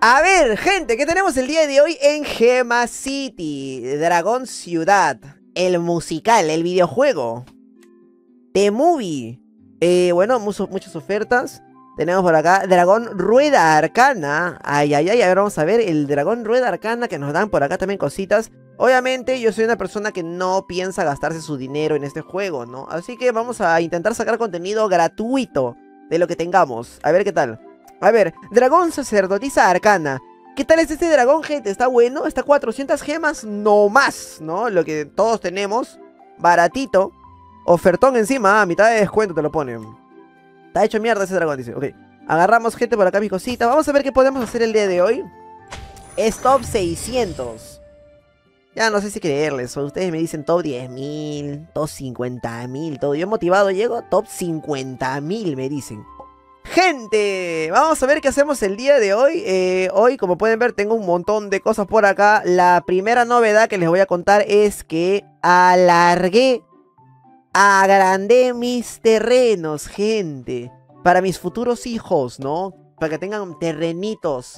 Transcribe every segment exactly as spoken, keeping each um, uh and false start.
A ver, gente, ¿qué tenemos el día de hoy en Gema City? Dragón Ciudad, el musical, el videojuego, The Movie. Eh, bueno, mucho, muchas ofertas. Tenemos por acá Dragón Rueda Arcana. Ay, ay, ay, a ver, vamos a ver el Dragón Rueda Arcana que nos dan por acá también cositas. Obviamente yo soy una persona que no piensa gastarse su dinero en este juego, ¿no? Así que vamos a intentar sacar contenido gratuito de lo que tengamos. A ver qué tal. A ver, Dragón Sacerdotisa Arcana. ¿Qué tal es este dragón, gente? ¿Está bueno? Está cuatrocientas gemas no más, ¿no? Lo que todos tenemos. Baratito. Ofertón encima, a mitad de descuento te lo ponen. Está hecho mierda ese dragón, dice. Ok. Agarramos gente por acá, mi cosita. Vamos a ver qué podemos hacer el día de hoy. Es top seiscientos. Ya no sé si creerles. O ustedes me dicen top diez mil, top cincuenta mil, todo. Yo motivado llego, top cincuenta mil me dicen. Gente, vamos a ver qué hacemos el día de hoy. eh, Hoy, como pueden ver, tengo un montón de cosas por acá. La primera novedad que les voy a contar es que alargué, agrandé mis terrenos, gente, para mis futuros hijos, ¿no? Para que tengan terrenitos.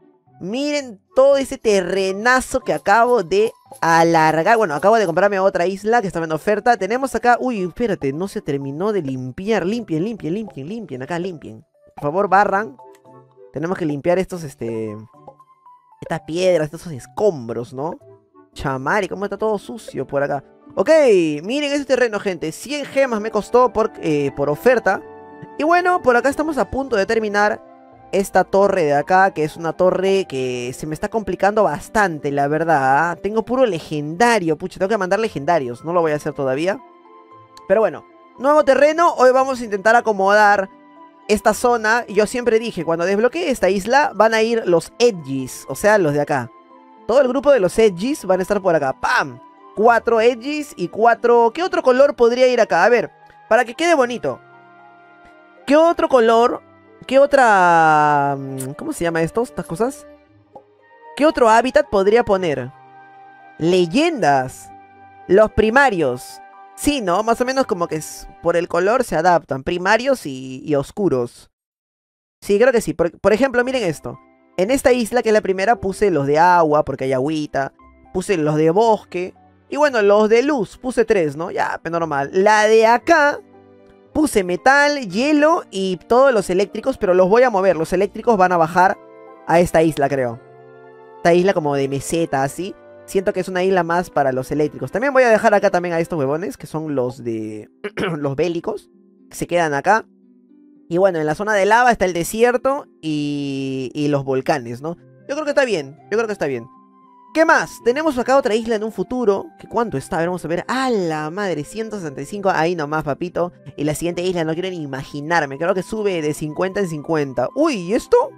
Miren todo ese terrenazo que acabo de alargar. Bueno, acabo de comprarme otra isla que estaba en oferta. Tenemos acá... Uy, espérate, no se terminó de limpiar. Limpien, limpien, limpien, limpien. Acá, limpien. Por favor, barran. Tenemos que limpiar estos, este... estas piedras, estos escombros, ¿no? Chamari, cómo está todo sucio por acá. Ok, miren ese terreno, gente. cien gemas me costó por, eh, por oferta. Y bueno, por acá estamos a punto de terminar esta torre de acá, que es una torre que se me está complicando bastante, la verdad. Tengo puro legendario, pucha, tengo que mandar legendarios. No lo voy a hacer todavía. Pero bueno, nuevo terreno. Hoy vamos a intentar acomodar esta zona. Yo siempre dije, cuando desbloquee esta isla, van a ir los edges, o sea, los de acá. Todo el grupo de los edges van a estar por acá. ¡Pam! Cuatro edges y cuatro... ¿Qué otro color podría ir acá? A ver, para que quede bonito. ¿Qué otro color... ¿Qué otra... ¿Cómo se llama esto? Estas cosas. ¿Qué otro hábitat podría poner? Leyendas. Los primarios. Sí, ¿no? Más o menos como que es, por el color se adaptan. Primarios y, y oscuros. Sí, creo que sí. Por, por ejemplo, miren esto. En esta isla, que es la primera, puse los de agua, porque hay agüita. Puse los de bosque. Y bueno, los de luz. Puse tres, ¿no? Ya, pues normal. La de acá... puse metal, hielo y todos los eléctricos, pero los voy a mover. Los eléctricos van a bajar a esta isla, creo. Esta isla como de meseta, así. Siento que es una isla más para los eléctricos. También voy a dejar acá también a estos huevones, que son los de... los bélicos, que se quedan acá. Y bueno, en la zona de lava está el desierto y... y los volcanes, ¿no? Yo creo que está bien, yo creo que está bien. ¿Qué más? Tenemos acá otra isla en un futuro. ¿Qué cuánto está? A ver, vamos a ver. ¡A la madre! ciento sesenta y cinco. Ahí nomás, papito. Y la siguiente isla no quiero ni imaginarme. Creo que sube de cincuenta en cincuenta. ¡Uy! ¿Y esto?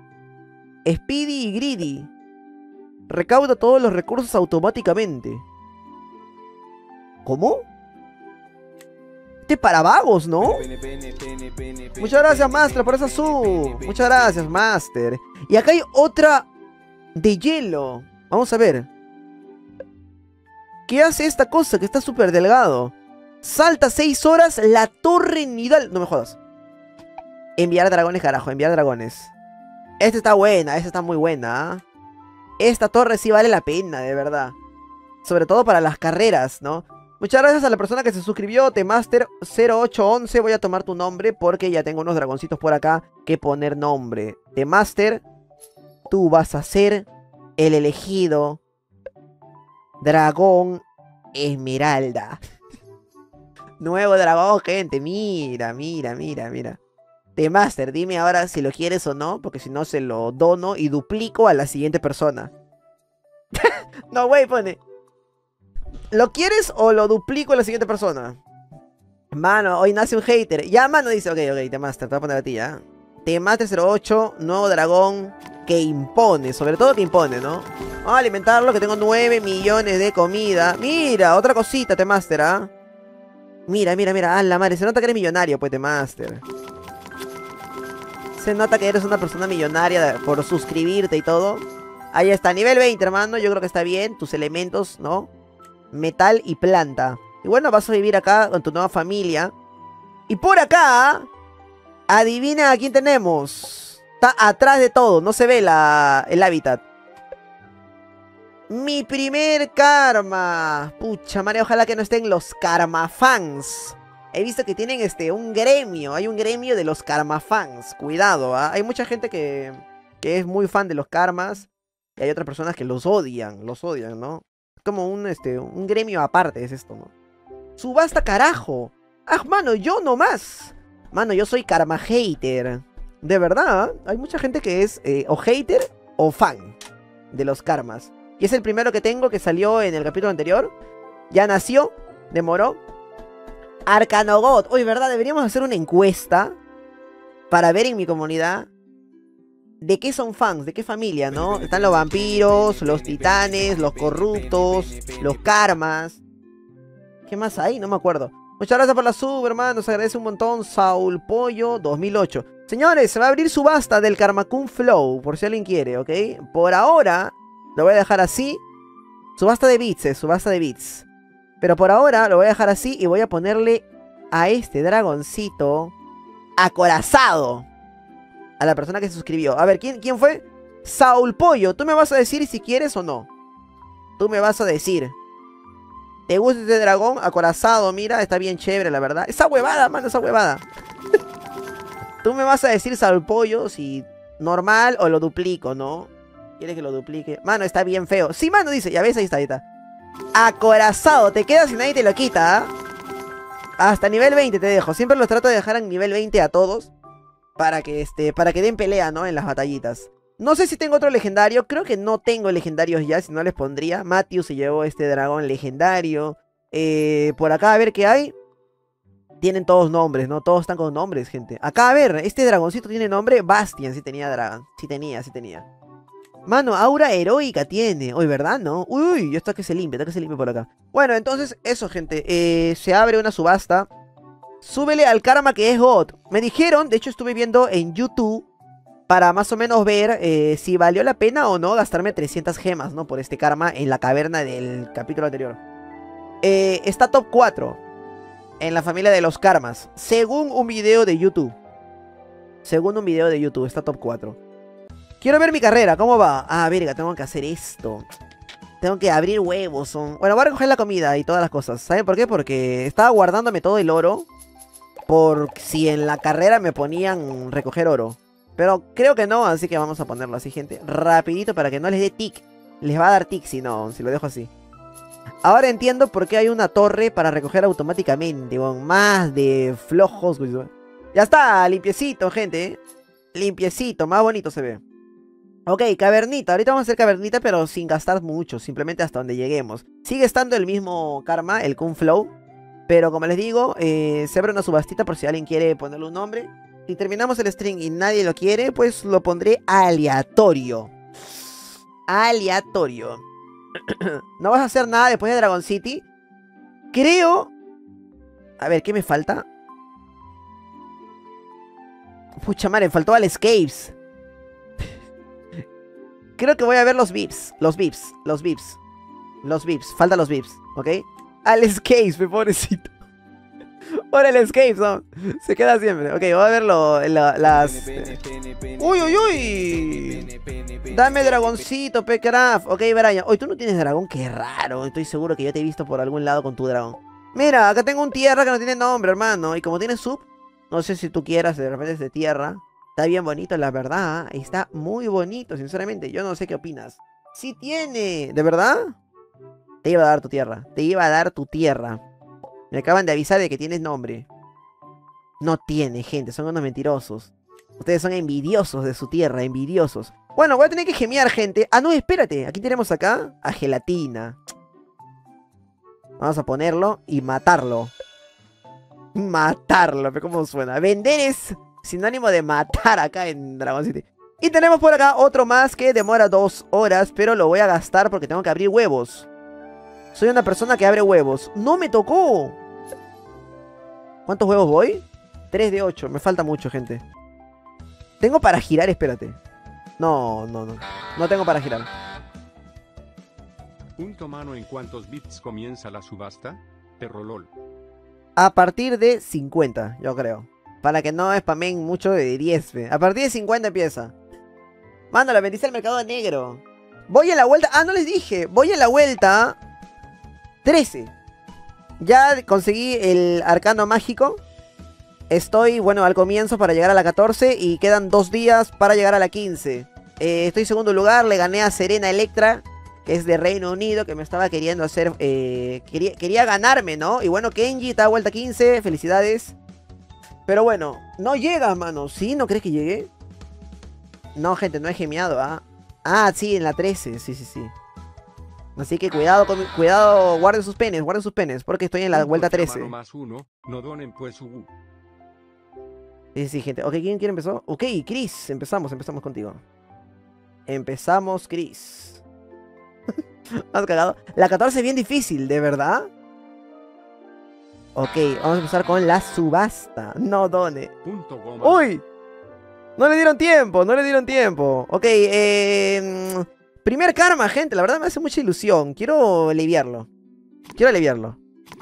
Speedy y Greedy. Recauda todos los recursos automáticamente. ¿Cómo? Este es para vagos, ¿no? Muchas gracias, Master, por esa sub. Muchas gracias, Master. Y acá hay otra de hielo. Vamos a ver. ¿Qué hace esta cosa que está súper delgado? Salta seis horas la torre nidal. No me jodas. Enviar dragones, carajo. Enviar dragones. Esta está buena. Esta está muy buena. ¿eh? Esta torre sí vale la pena, de verdad. Sobre todo para las carreras, ¿no? Muchas gracias a la persona que se suscribió. Temaster cero ocho once. Voy a tomar tu nombre porque ya tengo unos dragoncitos por acá que poner nombre. Temaster, tú vas a ser... el elegido Dragón Esmeralda. Nuevo dragón, gente. Mira, mira, mira, mira. Temaster, dime ahora si lo quieres o no, porque si no se lo dono y duplico a la siguiente persona. No, güey, pone. ¿Lo quieres o lo duplico a la siguiente persona? Mano, hoy nace un hater. Ya, mano, dice, ok, ok, Temaster, te voy a poner a ti, ¿ya? Temaster cero ocho, nuevo dragón que impone, sobre todo que impone, ¿no? Vamos a alimentarlo, que tengo nueve millones de comida. Mira, otra cosita, Temaster, ¿ah? Mira, mira, mira, ah, la madre, se nota que eres millonario, pues, Temaster. Se nota que eres una persona millonaria por suscribirte y todo. Ahí está, nivel veinte, hermano, yo creo que está bien. Tus elementos, ¿no? Metal y planta. Y bueno, vas a vivir acá con tu nueva familia. Y por acá, adivina a quién tenemos. Está atrás de todo, no se ve la, el hábitat. Mi primer karma. Pucha madre, ojalá que no estén los karma fans. He visto que tienen este un gremio. Hay un gremio de los karma fans. Cuidado, ¿eh? Hay mucha gente que, que es muy fan de los karmas. Y hay otras personas que los odian. Los odian, ¿no? Como un, este, un gremio aparte es esto, ¿no? Subasta carajo. Ah, mano, yo nomás. Mano, yo soy karma hater. De verdad, ¿eh? Hay mucha gente que es eh, o hater o fan de los karmas. Y es el primero que tengo, que salió en el capítulo anterior. Ya nació, demoró. Arcanogod. Oye, ¿verdad? Deberíamos hacer una encuesta para ver en mi comunidad de qué son fans, de qué familia, ¿no? Están los vampiros, los titanes, los corruptos, los karmas. ¿Qué más hay? No me acuerdo. Muchas gracias por la sub, hermano. Nos agradece un montón. Saul Pollo dos mil ocho. Señores, se va a abrir subasta del Karmakun Flow, por si alguien quiere, ¿ok? Por ahora lo voy a dejar así. Subasta de bits, eh, subasta de bits. Pero por ahora lo voy a dejar así y voy a ponerle a este dragoncito acorazado. A la persona que se suscribió. A ver, ¿quién, quién fue? Saul Pollo. Tú me vas a decir si quieres o no. Tú me vas a decir. ¿Te gusta este dragón acorazado? Mira, está bien chévere, la verdad. Esa huevada, mano, esa huevada. Tú me vas a decir, Saul Pollo, si normal o lo duplico, ¿no? ¿Quieres que lo duplique? Mano, está bien feo. Sí, mano, dice. Ya ves, ahí está, ahí está. Acorazado. Te quedas y nadie te lo quita, ¿eh? Hasta nivel veinte te dejo. Siempre los trato de dejar en nivel veinte a todos. Para que, este, para que den pelea, ¿no? En las batallitas. No sé si tengo otro legendario. Creo que no tengo legendarios ya, si no les pondría. Matthew se llevó este dragón legendario. Eh, por acá, a ver qué hay. Tienen todos nombres, ¿no? Todos están con nombres, gente. Acá, a ver, este dragoncito tiene nombre. Bastian, sí tenía dragón. Sí tenía, sí tenía. Mano, aura heroica tiene. Hoy, ¿verdad? ¿No? Uy, ya está que se limpia, está que se limpia por acá. Bueno, entonces, eso, gente. Eh, se abre una subasta. Súbele al karma que es God. Me dijeron, de hecho estuve viendo en YouTube, para más o menos ver eh, si valió la pena o no gastarme trescientas gemas, ¿no? Por este karma en la caverna del capítulo anterior. Eh, está top cuatro en la familia de los karmas, según un video de YouTube. Según un video de YouTube, está top cuatro. Quiero ver mi carrera, ¿cómo va? Ah, verga, tengo que hacer esto. Tengo que abrir huevos. Son... Bueno, voy a recoger la comida y todas las cosas. ¿Saben por qué? Porque estaba guardándome todo el oro. Por si en la carrera me ponían recoger oro. Pero creo que no, así que vamos a ponerlo así, gente. Rapidito para que no les dé tic. Les va a dar tic si no, si lo dejo así. Ahora entiendo por qué hay una torre para recoger automáticamente. Con más de flojos. Ya está, limpiecito, gente. Limpiecito, más bonito se ve. Ok, cavernita. Ahorita vamos a hacer cavernita, pero sin gastar mucho. Simplemente hasta donde lleguemos. Sigue estando el mismo karma, el Kung Flow. Pero como les digo, eh, se abre una subastita por si alguien quiere ponerle un nombre. Si terminamos el string y nadie lo quiere, pues lo pondré aleatorio. Aleatorio. No vas a hacer nada después de Dragon City. Creo... A ver, ¿qué me falta? Pucha madre, me faltó al Escapes. Creo que voy a ver los V I Ps. Los V I Ps. Los V I Ps. Los V I Ps. Faltan los V I Ps. ¿Ok? Al Escapes, mi pobrecito. Ahora el Escapes, ¿no? Se queda siempre. Ok, voy a ver lo, lo, las... ¡Uy, uy, uy! Dame dragoncito, Pecraft. Ok, Brian. Hoy tú no tienes dragón. Qué raro. Estoy seguro que yo te he visto por algún lado con tu dragón. Mira, acá tengo un tierra que no tiene nombre, hermano. Y como tiene sub, no sé si tú quieras, de repente es de tierra. Está bien bonito, la verdad. Está muy bonito, sinceramente. Yo no sé qué opinas. ¡Sí tiene! ¿De verdad? Te iba a dar tu tierra. Te iba a dar tu tierra. Me acaban de avisar de que tienes nombre. No tiene, gente. Son unos mentirosos. Ustedes son envidiosos de su tierra. Envidiosos. Bueno, voy a tener que gemear, gente. Ah, no, espérate. Aquí tenemos acá a Gelatina. Vamos a ponerlo y matarlo. Matarlo. ¿Cómo suena? Vender es sinónimo de matar acá en Dragon City. Y tenemos por acá otro más que demora dos horas. Pero lo voy a gastar porque tengo que abrir huevos. Soy una persona que abre huevos. ¡No me tocó! ¿Cuántos huevos voy? tres de ocho. Me falta mucho, gente. Tengo para girar, espérate. No, no, no. No tengo para girar. Punto mano, ¿en cuántos bits comienza la subasta? Terrolol. A partir de cincuenta, yo creo. Para que no spamen mucho de diez, fe. A partir de cincuenta empieza. Mano, la vendiste al mercado negro. Voy en la vuelta... Ah, no les dije. Voy en la vuelta... trece. Ya conseguí el arcano mágico. Estoy, bueno, al comienzo para llegar a la catorce. Y quedan dos días para llegar a la quince. Eh, estoy en segundo lugar. Le gané a Serena Electra, que es de Reino Unido, que me estaba queriendo hacer... Eh, quería, quería ganarme, ¿no? Y bueno, Kenji está a vuelta quince. Felicidades. Pero bueno, no llega, mano. ¿Sí? ¿No crees que llegue? No, gente, no he gemeado, ¿ah? Ah, sí, en la trece. Sí, sí, sí. Así que cuidado, con, cuidado, guarden sus penes, guarden sus penes, porque estoy en la vuelta trece. Más uno, no donen pues su... Sí, sí, gente. Ok, ¿quién, quién empezó? Ok, Chris, empezamos, empezamos contigo. Empezamos, Chris. Has cagado. La catorce es bien difícil, ¿de verdad? Ok, vamos a empezar con la subasta. No done. ¡Uy! No le dieron tiempo, no le dieron tiempo. Ok, eh... primer karma, gente. La verdad me hace mucha ilusión. Quiero aliviarlo. Quiero aliviarlo.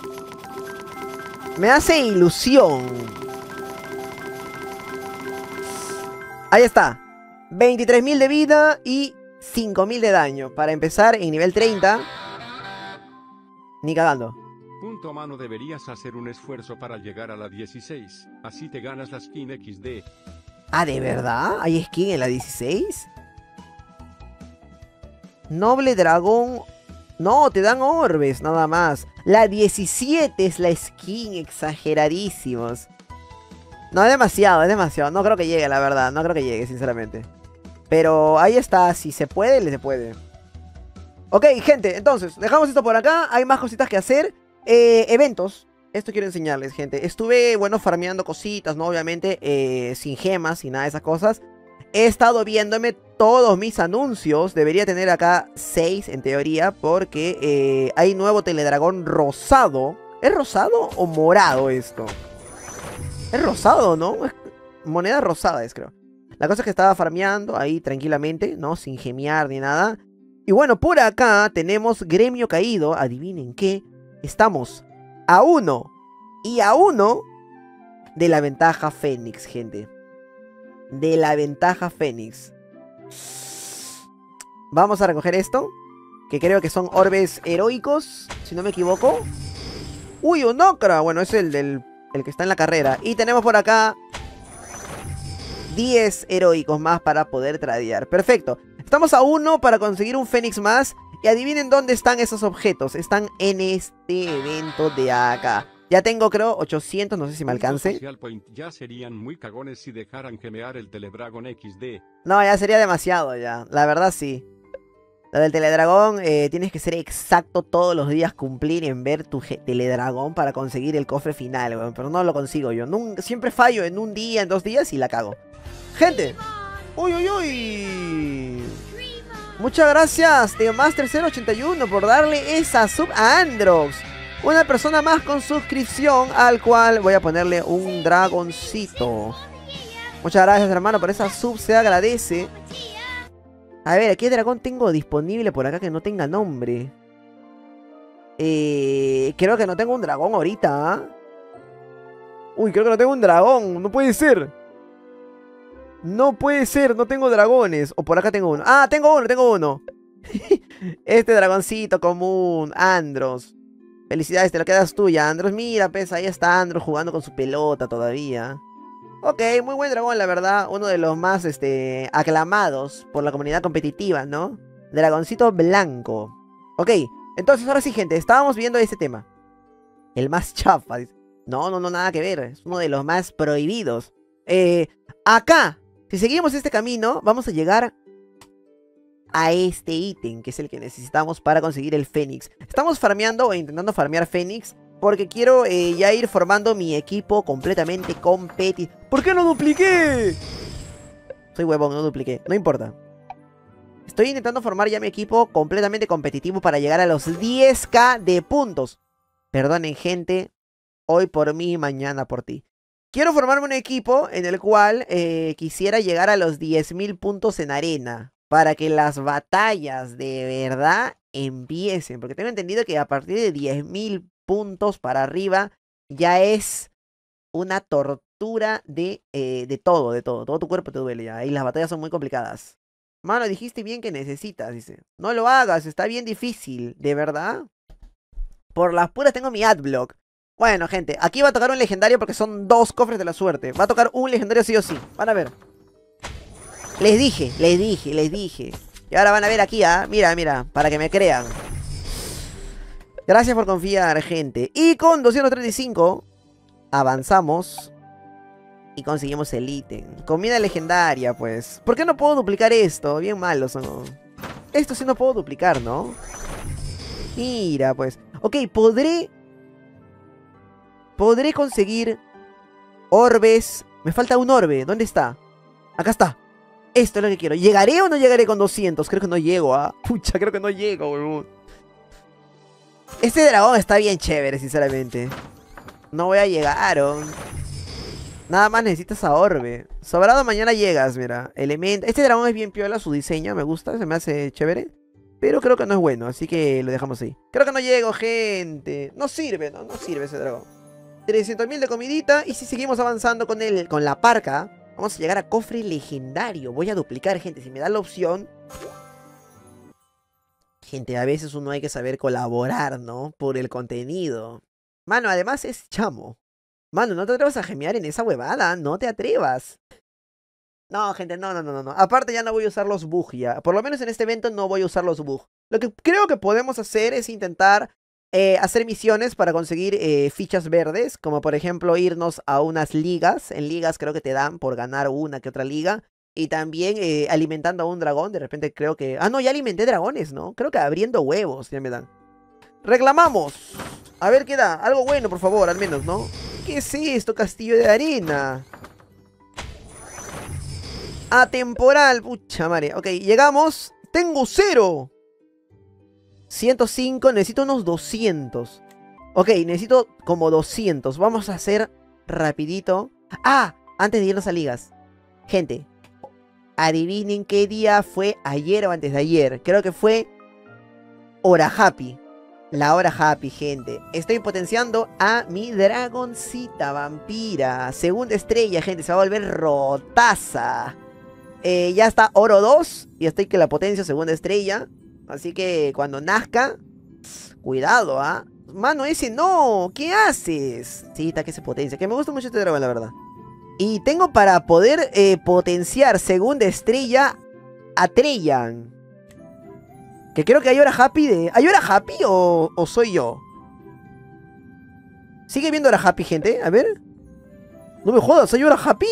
Me hace ilusión. Ahí está. veintitrés mil de vida y cinco mil de daño. Para empezar en nivel treinta. Ni cagando. Punto, mano, deberías hacer un esfuerzo para llegar a la dieciséis. Así te ganas la skin equis de. Ah, ¿de verdad? ¿Hay skin en la dieciséis? Noble dragón. No, te dan orbes, nada más. La diecisiete es la skin, exageradísimos. No, es demasiado, es demasiado. No creo que llegue, la verdad. No creo que llegue, sinceramente. Pero ahí está, si se puede, le se puede. Ok, gente, entonces, dejamos esto por acá. Hay más cositas que hacer. Eh, eventos. Esto quiero enseñarles, gente. Estuve, bueno, farmeando cositas, ¿no? Obviamente, eh, sin gemas, sin nada de esas cosas. He estado viéndome todos mis anuncios. Debería tener acá seis, en teoría, porque eh, hay nuevo teledragón rosado. ¿Es rosado o morado esto? Es rosado, ¿no? Es moneda rosada es, creo. La cosa es que estaba farmeando ahí tranquilamente, ¿no? Sin gemear ni nada. Y bueno, por acá tenemos gremio caído. Adivinen qué. Estamos a uno y a uno de la ventaja Fénix, gente. De la ventaja Fénix. Vamos a recoger esto, que creo que son orbes heroicos, si no me equivoco. Uy, un Okra. Bueno, es el del el que está en la carrera. Y tenemos por acá diez heroicos más para poder tradear. Perfecto. Estamos a uno para conseguir un Fénix más. Y adivinen dónde están esos objetos. Están en este evento de acá. Ya tengo, creo, ochocientos, no sé si me alcance. Ya serían muy cagones si dejaran gemear el Teledragon equis de. No, ya sería demasiado ya. La verdad sí. Lo del Teledragón, eh, tienes que ser exacto todos los días, cumplir en ver tu Teledragón para conseguir el cofre final, weón. Pero no lo consigo yo. Nunca, siempre fallo en un día, en dos días y la cago. Gente. Uy, uy, uy. Muchas gracias, Teomaster cero ochenta y uno, por darle esa sub a Androx. Una persona más con suscripción, al cual voy a ponerle un dragoncito. Muchas gracias, hermano, por esa sub, se agradece. A ver, ¿qué dragón tengo disponible por acá que no tenga nombre? Eh, creo que no tengo un dragón ahorita, ¿eh? Uy, creo que no tengo un dragón, no puede ser. No puede ser, no tengo dragones. O por acá tengo uno. Ah, tengo uno, tengo uno. Este dragoncito común, Andros. Felicidades, te lo quedas tuya, Andros. Mira, pues, ahí está Andros jugando con su pelota todavía. Ok, muy buen dragón, la verdad. Uno de los más, este, aclamados por la comunidad competitiva, ¿no? Dragoncito blanco. Ok, entonces ahora sí, gente, estábamos viendo este tema. El más chafa. No, no, no, nada que ver. Es uno de los más prohibidos. Eh, acá, si seguimos este camino, vamos a llegar a este ítem, que es el que necesitamos para conseguir el Fénix. Estamos farmeando o intentando farmear Fénix, porque quiero eh, ya ir formando mi equipo completamente competitivo. ¿Por qué no dupliqué? Soy huevón, no dupliqué, no importa. Estoy intentando formar ya mi equipo completamente competitivo para llegar a los diez mil de puntos. Perdonen, gente, hoy por mí, mañana por ti. Quiero formarme un equipo en el cual eh, quisiera llegar a los diez mil puntos en arena, para que las batallas de verdad empiecen. Porque tengo entendido que a partir de diez mil puntos para arriba ya es una tortura. fractura de, eh, de todo, de todo. Todo tu cuerpo te duele ya. Y las batallas son muy complicadas. Mano, dijiste bien que necesitas, dice. No lo hagas, está bien difícil. ¿De verdad? Por las puras tengo mi adblock. Bueno, gente, aquí va a tocar un legendario porque son dos cofres de la suerte. Va a tocar un legendario sí o sí. Van a ver. Les dije, les dije, les dije. Y ahora van a ver aquí, ¿ah? Mira, mira, para que me crean. Gracias por confiar, gente. Y con doscientos treinta y cinco avanzamos y conseguimos el ítem. Comida legendaria, pues. ¿Por qué no puedo duplicar esto? Bien malo son. Esto sí no puedo duplicar, ¿no? Mira, pues. Ok, podré... Podré conseguir orbes. Me falta un orbe. ¿Dónde está? Acá está. Esto es lo que quiero. ¿Llegaré o no llegaré con doscientos? Creo que no llego, ¿ah? Pucha, creo que no llego, weón. Este dragón está bien chévere, sinceramente. No voy a llegar, ¿o? Nada más necesitas a orbe. Sobrado mañana llegas, mira. Elemento. Este dragón es bien piola, su diseño me gusta, se me hace chévere. Pero creo que no es bueno, así que lo dejamos ahí. Creo que no llego, gente. No sirve, no, no sirve ese dragón. trescientos mil de comidita. Y si seguimos avanzando con, el, con la parca, vamos a llegar a cofre legendario. Voy a duplicar, gente, si me da la opción. Gente, a veces uno hay que saber colaborar, ¿no? Por el contenido. Mano, además es chamo. Mano, no te atrevas a gemear en esa huevada. No te atrevas. No, gente, no, no, no, no. Aparte ya no voy a usar los bug ya. Por lo menos en este evento no voy a usar los bug. Lo que creo que podemos hacer es intentar eh, hacer misiones para conseguir eh, fichas verdes. Como por ejemplo irnos a unas ligas. En ligas creo que te dan por ganar una que otra liga. Y también eh, alimentando a un dragón. De repente creo que... Ah, no, ya alimenté dragones, ¿no? Creo que abriendo huevos ya me dan. Reclamamos. A ver qué da. Algo bueno, por favor, al menos, ¿no? ¿Qué es esto? Castillo de arena. Atemporal. Pucha madre. Ok, llegamos. Tengo cero. ciento cinco. Necesito unos doscientos. Ok, necesito como doscientos. Vamos a hacer rapidito. Ah, antes de irnos a ligas. Gente, adivinen qué día fue ayer o antes de ayer. Creo que fue hora happy. La hora happy, gente. Estoy potenciando a mi dragoncita vampira. Segunda estrella, gente. Se va a volver rotaza. Eh, ya está oro dos. Y estoy que la potencio segunda estrella. Así que cuando nazca, cuidado, ¿ah? ¿eh? Mano, ese no. ¿Qué haces? Sí, está que se potencia. Que me gusta mucho este dragón, la verdad. Y tengo para poder eh, potenciar segunda estrella a Treyan. Que creo que hay hora happy de... ¿Hay hora happy o, o soy yo? ¿Sigue viendo hora happy, gente? A ver. No me jodas, ¿hay hora happy?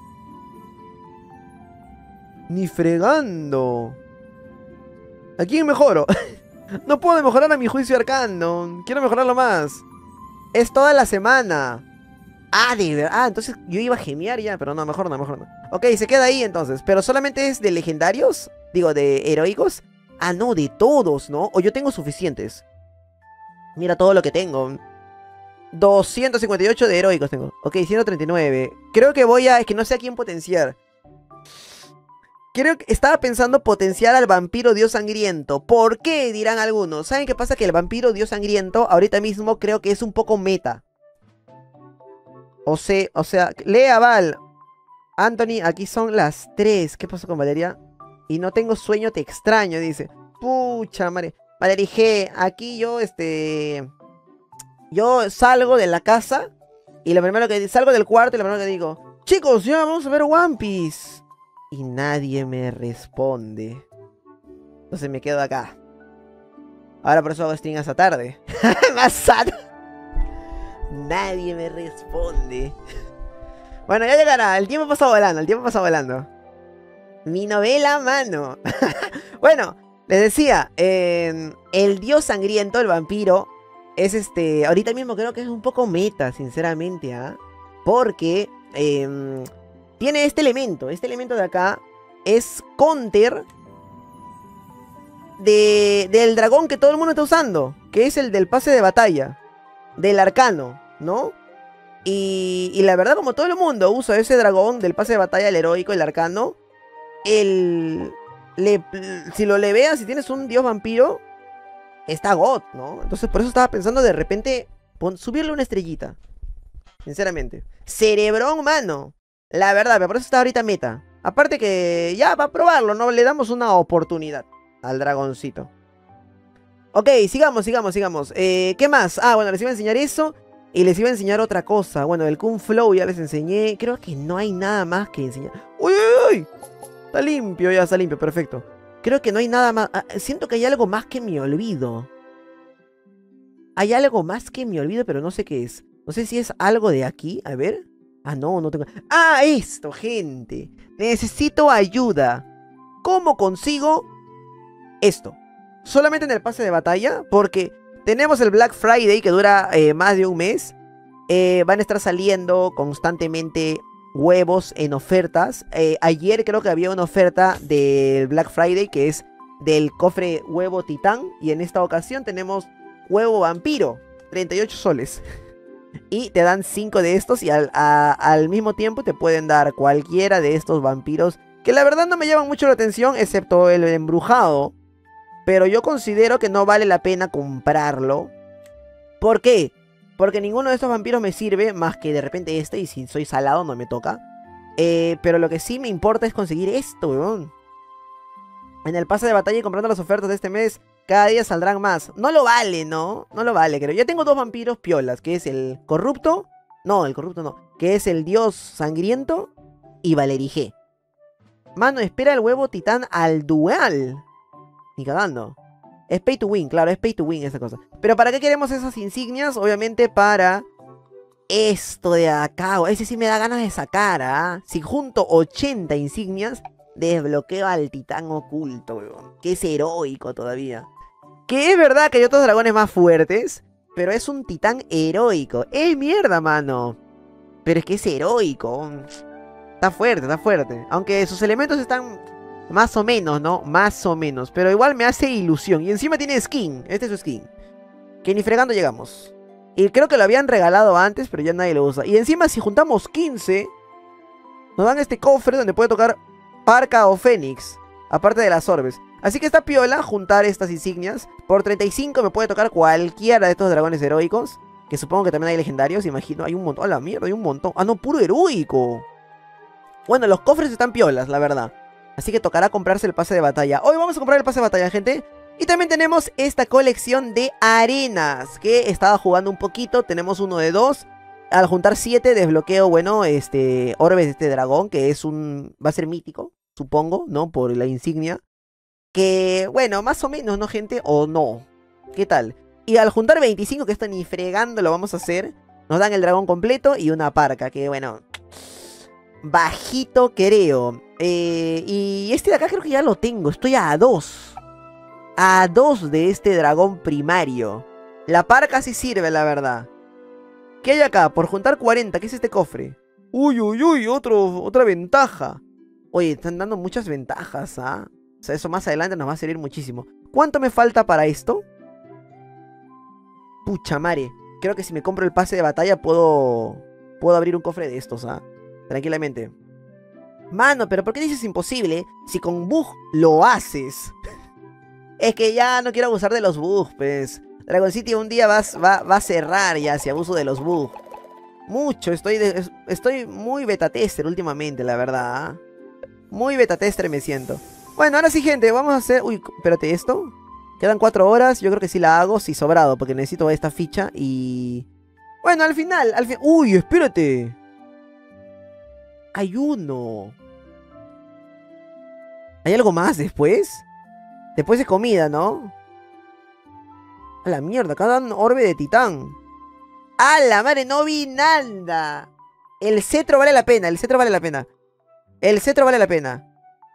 Ni fregando. ¿A quién mejoro? No puedo mejorar a mi juicio arcano. Quiero mejorarlo más. Es toda la semana. Ah, de verdad. Ah, entonces yo iba a gemear ya. Pero no, mejor no, mejor no. Ok, se queda ahí entonces. Pero solamente es de legendarios. Digo, de heroicos. Ah, no, de todos, ¿no? O yo tengo suficientes. Mira todo lo que tengo. doscientos cincuenta y ocho de heroicos tengo. Ok, ciento treinta y nueve. Creo que voy a... Es que no sé a quién potenciar. Creo que estaba pensando potenciar al vampiro dios sangriento. ¿Por qué? Dirán algunos. ¿Saben qué pasa? Que el vampiro dios sangriento ahorita mismo creo que es un poco meta. O sea, o sea, lea Val. Anthony, aquí son las tres. ¿Qué pasó con Valeria? Y no tengo sueño, te extraño, dice. Pucha madre. Valeria G, aquí yo, este... Yo salgo de la casa. Y lo primero que... Salgo del cuarto y lo primero que digo... Chicos, ya vamos a ver One Piece. Y nadie me responde. Entonces me quedo acá. Ahora por eso hago stream hasta tarde. Más sad. Nadie me responde. Bueno, ya llegará. El tiempo pasa volando. El tiempo pasa volando. Mi novela, mano. Bueno, les decía. Eh, el dios sangriento, el vampiro. Es este... Ahorita mismo creo que es un poco meta, sinceramente. ¿ah? ¿eh? Porque... Eh, tiene este elemento. Este elemento de acá es counter de, del dragón que todo el mundo está usando. Que es el del pase de batalla. Del arcano, ¿no? Y, y la verdad, como todo el mundo usa ese dragón del pase de batalla, el heroico, el arcano. El... Le, si lo leveas, si tienes un dios vampiro, está God, ¿no? Entonces por eso estaba pensando de repente pon, subirle una estrellita. Sinceramente. Cerebrón, mano. La verdad, pero por eso está ahorita meta. Aparte que ya, para probarlo, ¿no? Le damos una oportunidad al dragoncito. Ok, sigamos, sigamos, sigamos. Eh, ¿qué más? Ah, bueno, les iba a enseñar eso. Y les iba a enseñar otra cosa. Bueno, el Kung Flow ya les enseñé. Creo que no hay nada más que enseñar. ¡Uy, uy, uy! Está limpio, ya está limpio, perfecto. Creo que no hay nada más. Ah, siento que hay algo más que me olvido. Hay algo más que me olvido, pero no sé qué es. No sé si es algo de aquí. A ver. Ah, no, no tengo... ¡Ah, esto, gente! Necesito ayuda. ¿Cómo consigo esto? Solamente en el pase de batalla, porque tenemos el Black Friday que dura eh, más de un mes. Eh, van a estar saliendo constantemente huevos en ofertas. Eh, ayer creo que había una oferta del Black Friday que es del cofre huevo titán. Y en esta ocasión tenemos huevo vampiro, treinta y ocho soles. Y te dan cinco de estos y al, a, al mismo tiempo te pueden dar cualquiera de estos vampiros que la verdad no me llaman mucho la atención, excepto el embrujado. Pero yo considero que no vale la pena comprarlo. ¿Por qué? Porque ninguno de estos vampiros me sirve más que de repente este. Y si soy salado no me toca. Eh, pero lo que sí me importa es conseguir esto, weón. En el pase de batalla y comprando las ofertas de este mes, cada día saldrán más. No lo vale, ¿no? No lo vale, creo. Ya tengo dos vampiros piolas, que es el corrupto. No, el corrupto no. Que es el dios sangriento y Valerige. Mano, espera el huevo titán al dual. Ni cagando. Es pay to win, claro, es pay to win esa cosa. Pero ¿para qué queremos esas insignias? Obviamente para esto de acá. Ese sí me da ganas de sacar, ¿ah? Si junto ochenta insignias, desbloqueo al titán oculto, weón. Que es heroico todavía. Que es verdad que hay otros dragones más fuertes, pero es un titán heroico. ¡Eh, mierda, mano! Pero es que es heroico. Está fuerte, está fuerte. Aunque sus elementos están... más o menos, ¿no? Más o menos. Pero igual me hace ilusión. Y encima tiene skin. Este es su skin. Que ni fregando llegamos. Y creo que lo habían regalado antes, pero ya nadie lo usa. Y encima si juntamos quince, nos dan este cofre donde puede tocar Parca o Fénix. Aparte de las orbes. Así que está piola juntar estas insignias. Por treinta y cinco me puede tocar cualquiera de estos dragones heroicos. Que supongo que también hay legendarios. Imagino, hay un montón. ¡A la mierda! Hay un montón. Ah, no, puro heroico. Bueno, los cofres están piolas, la verdad. Así que tocará comprarse el pase de batalla. Hoy vamos a comprar el pase de batalla, gente. Y también tenemos esta colección de arenas, que estaba jugando un poquito. Tenemos uno de dos. Al juntar siete desbloqueo, bueno, este orbes de este dragón, que es un... va a ser mítico, supongo, ¿no? Por la insignia. Que, bueno, más o menos, ¿no, gente? O no. ¿Qué tal? Y al juntar veinticinco, que esto ni fregando lo vamos a hacer, nos dan el dragón completo y una parca, que, bueno... bajito creo. Eh, y este de acá creo que ya lo tengo. Estoy a dos. A dos de este dragón primario. La parca sí sirve, la verdad. ¿Qué hay acá? Por juntar cuarenta. ¿Qué es este cofre? Uy, uy, uy. Otro, otra ventaja. Oye, están dando muchas ventajas, ¿ah? O sea, eso más adelante nos va a servir muchísimo. ¿Cuánto me falta para esto? Pucha madre. Creo que si me compro el pase de batalla puedo... puedo abrir un cofre de estos, ¿ah? Tranquilamente. Mano, pero ¿por qué dices imposible si con bug lo haces? Es que ya no quiero abusar de los bugs, pues. Dragon City un día va, va, va a cerrar ya si abuso de los bugs. Mucho, estoy, de, estoy muy beta tester últimamente, la verdad. ¿eh? Muy beta tester me siento. Bueno, ahora sí, gente, vamos a hacer... Uy, espérate, ¿esto? Quedan cuatro horas, yo creo que sí la hago, sí sobrado, porque necesito esta ficha y... Bueno, al final, al fin... Uy, espérate. Hay uno. ¿Hay algo más después? Después de comida, ¿no? A la mierda, acá dan orbe de titán. ¡A la madre! No vi nada. El cetro vale la pena, el cetro vale la pena. El cetro vale la pena.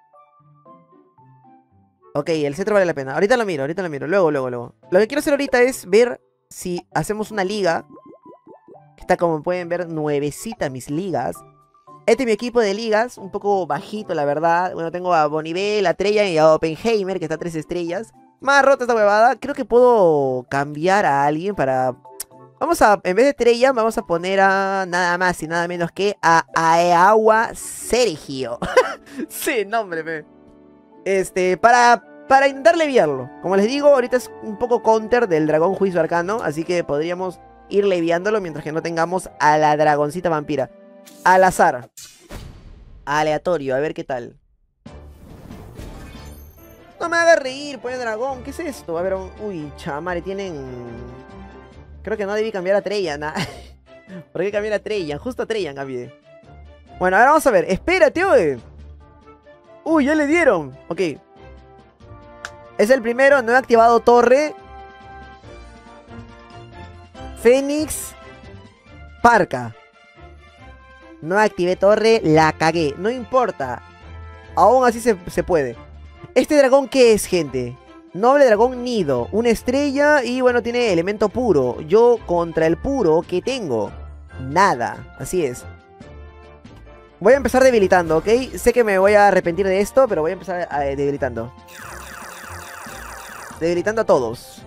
Ok, el cetro vale la pena. Ahorita lo miro, ahorita lo miro. Luego, luego, luego. Lo que quiero hacer ahorita es ver si hacemos una liga. Está, como pueden ver, nuevecita mis ligas. Este es mi equipo de ligas, un poco bajito, la verdad. Bueno, tengo a Bonibel, a Treya y a Oppenheimer, que está a tres estrellas. Más rota esta huevada. Creo que puedo cambiar a alguien para... Vamos a, en vez de Treya, vamos a poner a nada más y nada menos que a Aeawa Sergio. Sí, nombre, pe. Este, para, para intentar leviarlo. Como les digo, ahorita es un poco counter del dragón juicio arcano, así que podríamos ir leviándolo mientras que no tengamos a la dragoncita vampira. Al azar. Aleatorio, a ver qué tal. No me haga reír, pues dragón, ¿qué es esto? A ver, uy, chamare, tienen... Creo que no debí cambiar a Treyan, ¿ah? ¿Por qué cambiar a Treyan? Justo a Treyan cambié. Bueno, ahora vamos a ver, espérate, oye. Uy, ya le dieron. Ok. Es el primero, no he activado torre. Fénix. Parca. No activé torre, la cagué. No importa. Aún así se, se puede. ¿Este dragón qué es, gente? Noble dragón nido. Una estrella y bueno, tiene elemento puro. Yo contra el puro, ¿qué tengo? Nada. Así es. Voy a empezar debilitando, ¿ok? Sé que me voy a arrepentir de esto, pero voy a empezar a, a, debilitando. Debilitando a todos.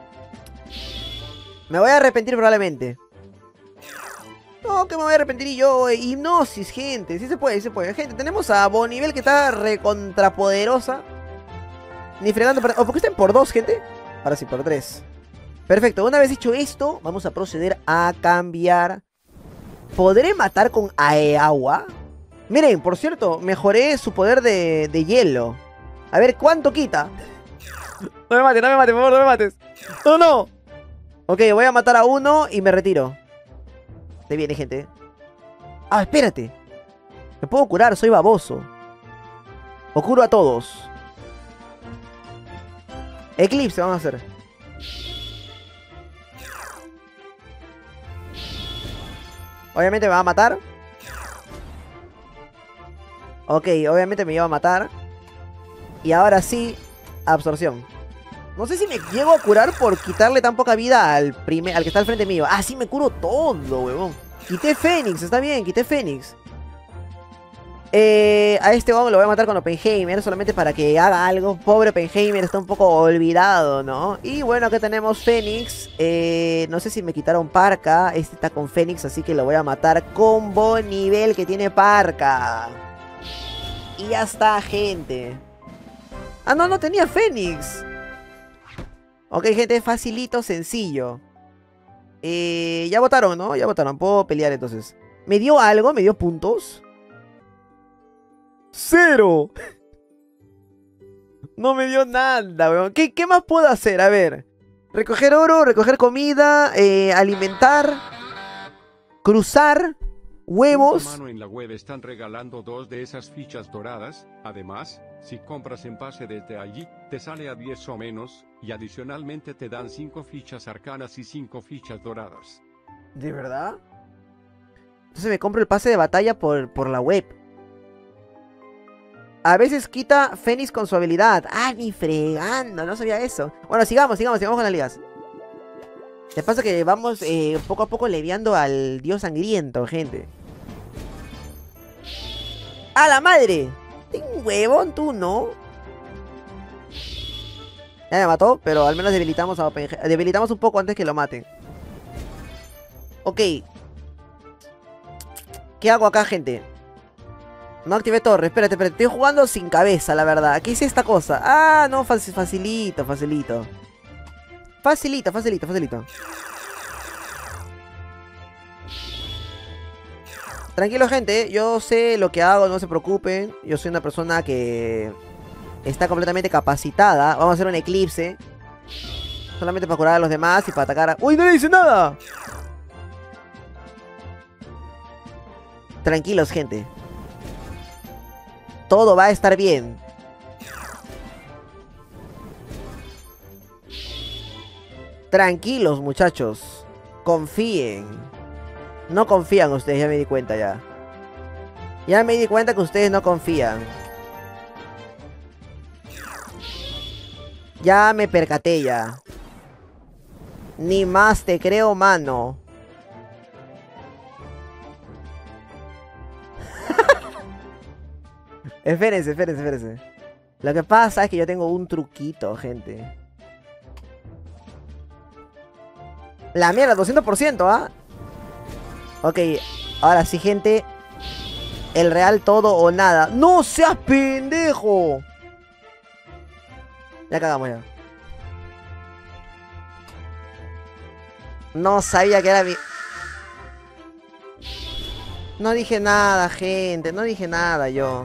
Me voy a arrepentir probablemente. No, que me voy a arrepentir y yo. Hipnosis, gente. Sí se puede, sí se puede. Gente, tenemos a Bonivel que está recontrapoderosa. Ni fregando. Para... ¿O por qué están por dos, gente? Ahora sí, por tres. Perfecto. Una vez dicho esto, vamos a proceder a cambiar. ¿Podré matar con agua? Miren, por cierto, mejoré su poder de, de hielo. A ver, ¿cuánto quita? No me mates, no me mates, por favor, no me mates. No, no. Ok, voy a matar a uno y me retiro. Te viene, gente. Ah, espérate. Me puedo curar, soy baboso. O curo a todos. Eclipse, vamos a hacer. Obviamente me va a matar. Ok, obviamente me iba a matar. Y ahora sí, absorción. No sé si me llego a curar por quitarle tan poca vida al, primer, al que está al frente mío. Ah, sí, me curo todo, huevón. Quité Fénix, está bien, quité Fénix. Eh, a este huevón lo voy a matar con Oppenheimer, solamente para que haga algo. Pobre Oppenheimer, está un poco olvidado, ¿no? Y bueno, acá tenemos Fénix. Eh, no sé si me quitaron Parca. Este está con Fénix, así que lo voy a matar con Bonivel, que tiene Parca. Y ya está, gente. Ah, no, no tenía Fénix. Ok, gente, facilito, sencillo. Eh, ya votaron, ¿no? Ya votaron, puedo pelear entonces. ¿Me dio algo? ¿Me dio puntos? ¡Cero! No me dio nada, weón. ¿Qué, ¿Qué más puedo hacer? A ver. Recoger oro, recoger comida, eh, alimentar, cruzar, huevos. Mano en la web están regalando dos de esas fichas doradas. Además, si compras en pase desde allí, te sale a diez o menos, y adicionalmente te dan cinco fichas arcanas y cinco fichas doradas. ¿De verdad? Entonces me compro el pase de batalla por, por la web. A veces quita Fénix con su habilidad. Ah, ni fregando, no sabía eso. Bueno, sigamos, sigamos, sigamos con las ligas. De paso que vamos eh, poco a poco leviando al dios sangriento, gente. ¡A la madre! ¿Ten huevón tú, no? Ya me mató, pero al menos debilitamos a Oppenheimer. Debilitamos un poco antes que lo maten. Ok. ¿Qué hago acá, gente? No activé torre, espérate, espérate. Estoy jugando sin cabeza, la verdad. ¿Qué es esta cosa? Ah, no, facilito, facilito. Facilito, facilito, facilito. Tranquilo, gente. Yo sé lo que hago, no se preocupen. Yo soy una persona que está completamente capacitada. Vamos a hacer un eclipse. Solamente para curar a los demás y para atacar a... ¡Uy, no le dice nada! Tranquilos, gente. Todo va a estar bien. Tranquilos, muchachos. Confíen. No confían ustedes, ya me di cuenta ya. Ya me di cuenta que ustedes no confían. Ya me percaté ya. Ni más te creo, mano. Espérense, espérense, espérense. Lo que pasa es que yo tengo un truquito, gente. La mierda, doscientos por ciento, ¿ah? Ok, ahora sí, gente. El real todo o nada. ¡No seas pendejo! Ya cagamos ya. No sabía que era mi... No dije nada, gente. No dije nada yo.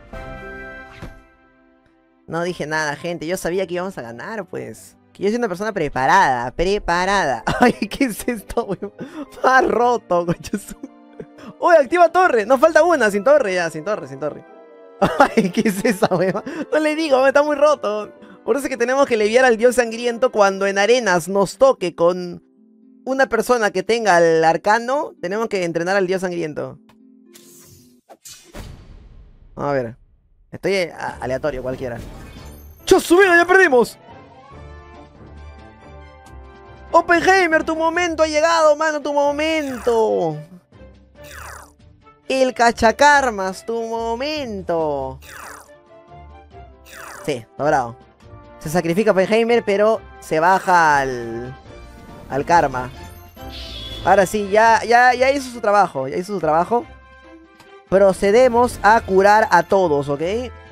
No dije nada, gente. Yo sabía que íbamos a ganar, pues. Que yo soy una persona preparada. Preparada. Ay, ¿qué es esto, weón? Más roto, coches. Uy, activa torre. Nos falta una. Sin torre ya. Sin torre, sin torre. Ay, ¿qué es esa, weón? No le digo, está muy roto. Por eso es que tenemos que leviar al dios sangriento cuando en arenas nos toque con una persona que tenga el arcano. Tenemos que entrenar al dios sangriento. Vamos a ver. Estoy a- aleatorio, cualquiera. ¡Chos, subida! ¡Ya perdimos! Oppenheimer, tu momento ha llegado, mano, tu momento. El cachacarmas, tu momento. Sí, logrado. Se sacrifica Oppenheimer, pero se baja al, al karma. Ahora sí, ya, ya, ya hizo su trabajo, ya hizo su trabajo. Procedemos a curar a todos, ¿ok?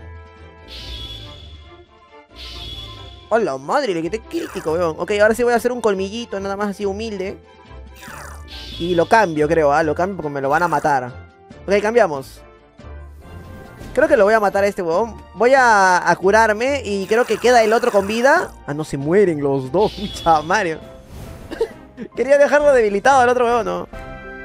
¡Hola madre! Le quité crítico, weón. Ok, ahora sí voy a hacer un colmillito, nada más así humilde. Y lo cambio, creo, ¿ah? Lo cambio porque me lo van a matar. Ok, cambiamos. Creo que lo voy a matar a este huevón. Voy a, a curarme y creo que queda el otro con vida. Ah, no, se mueren los dos. Pucha Mario. Quería dejarlo debilitado al otro huevón, ¿no?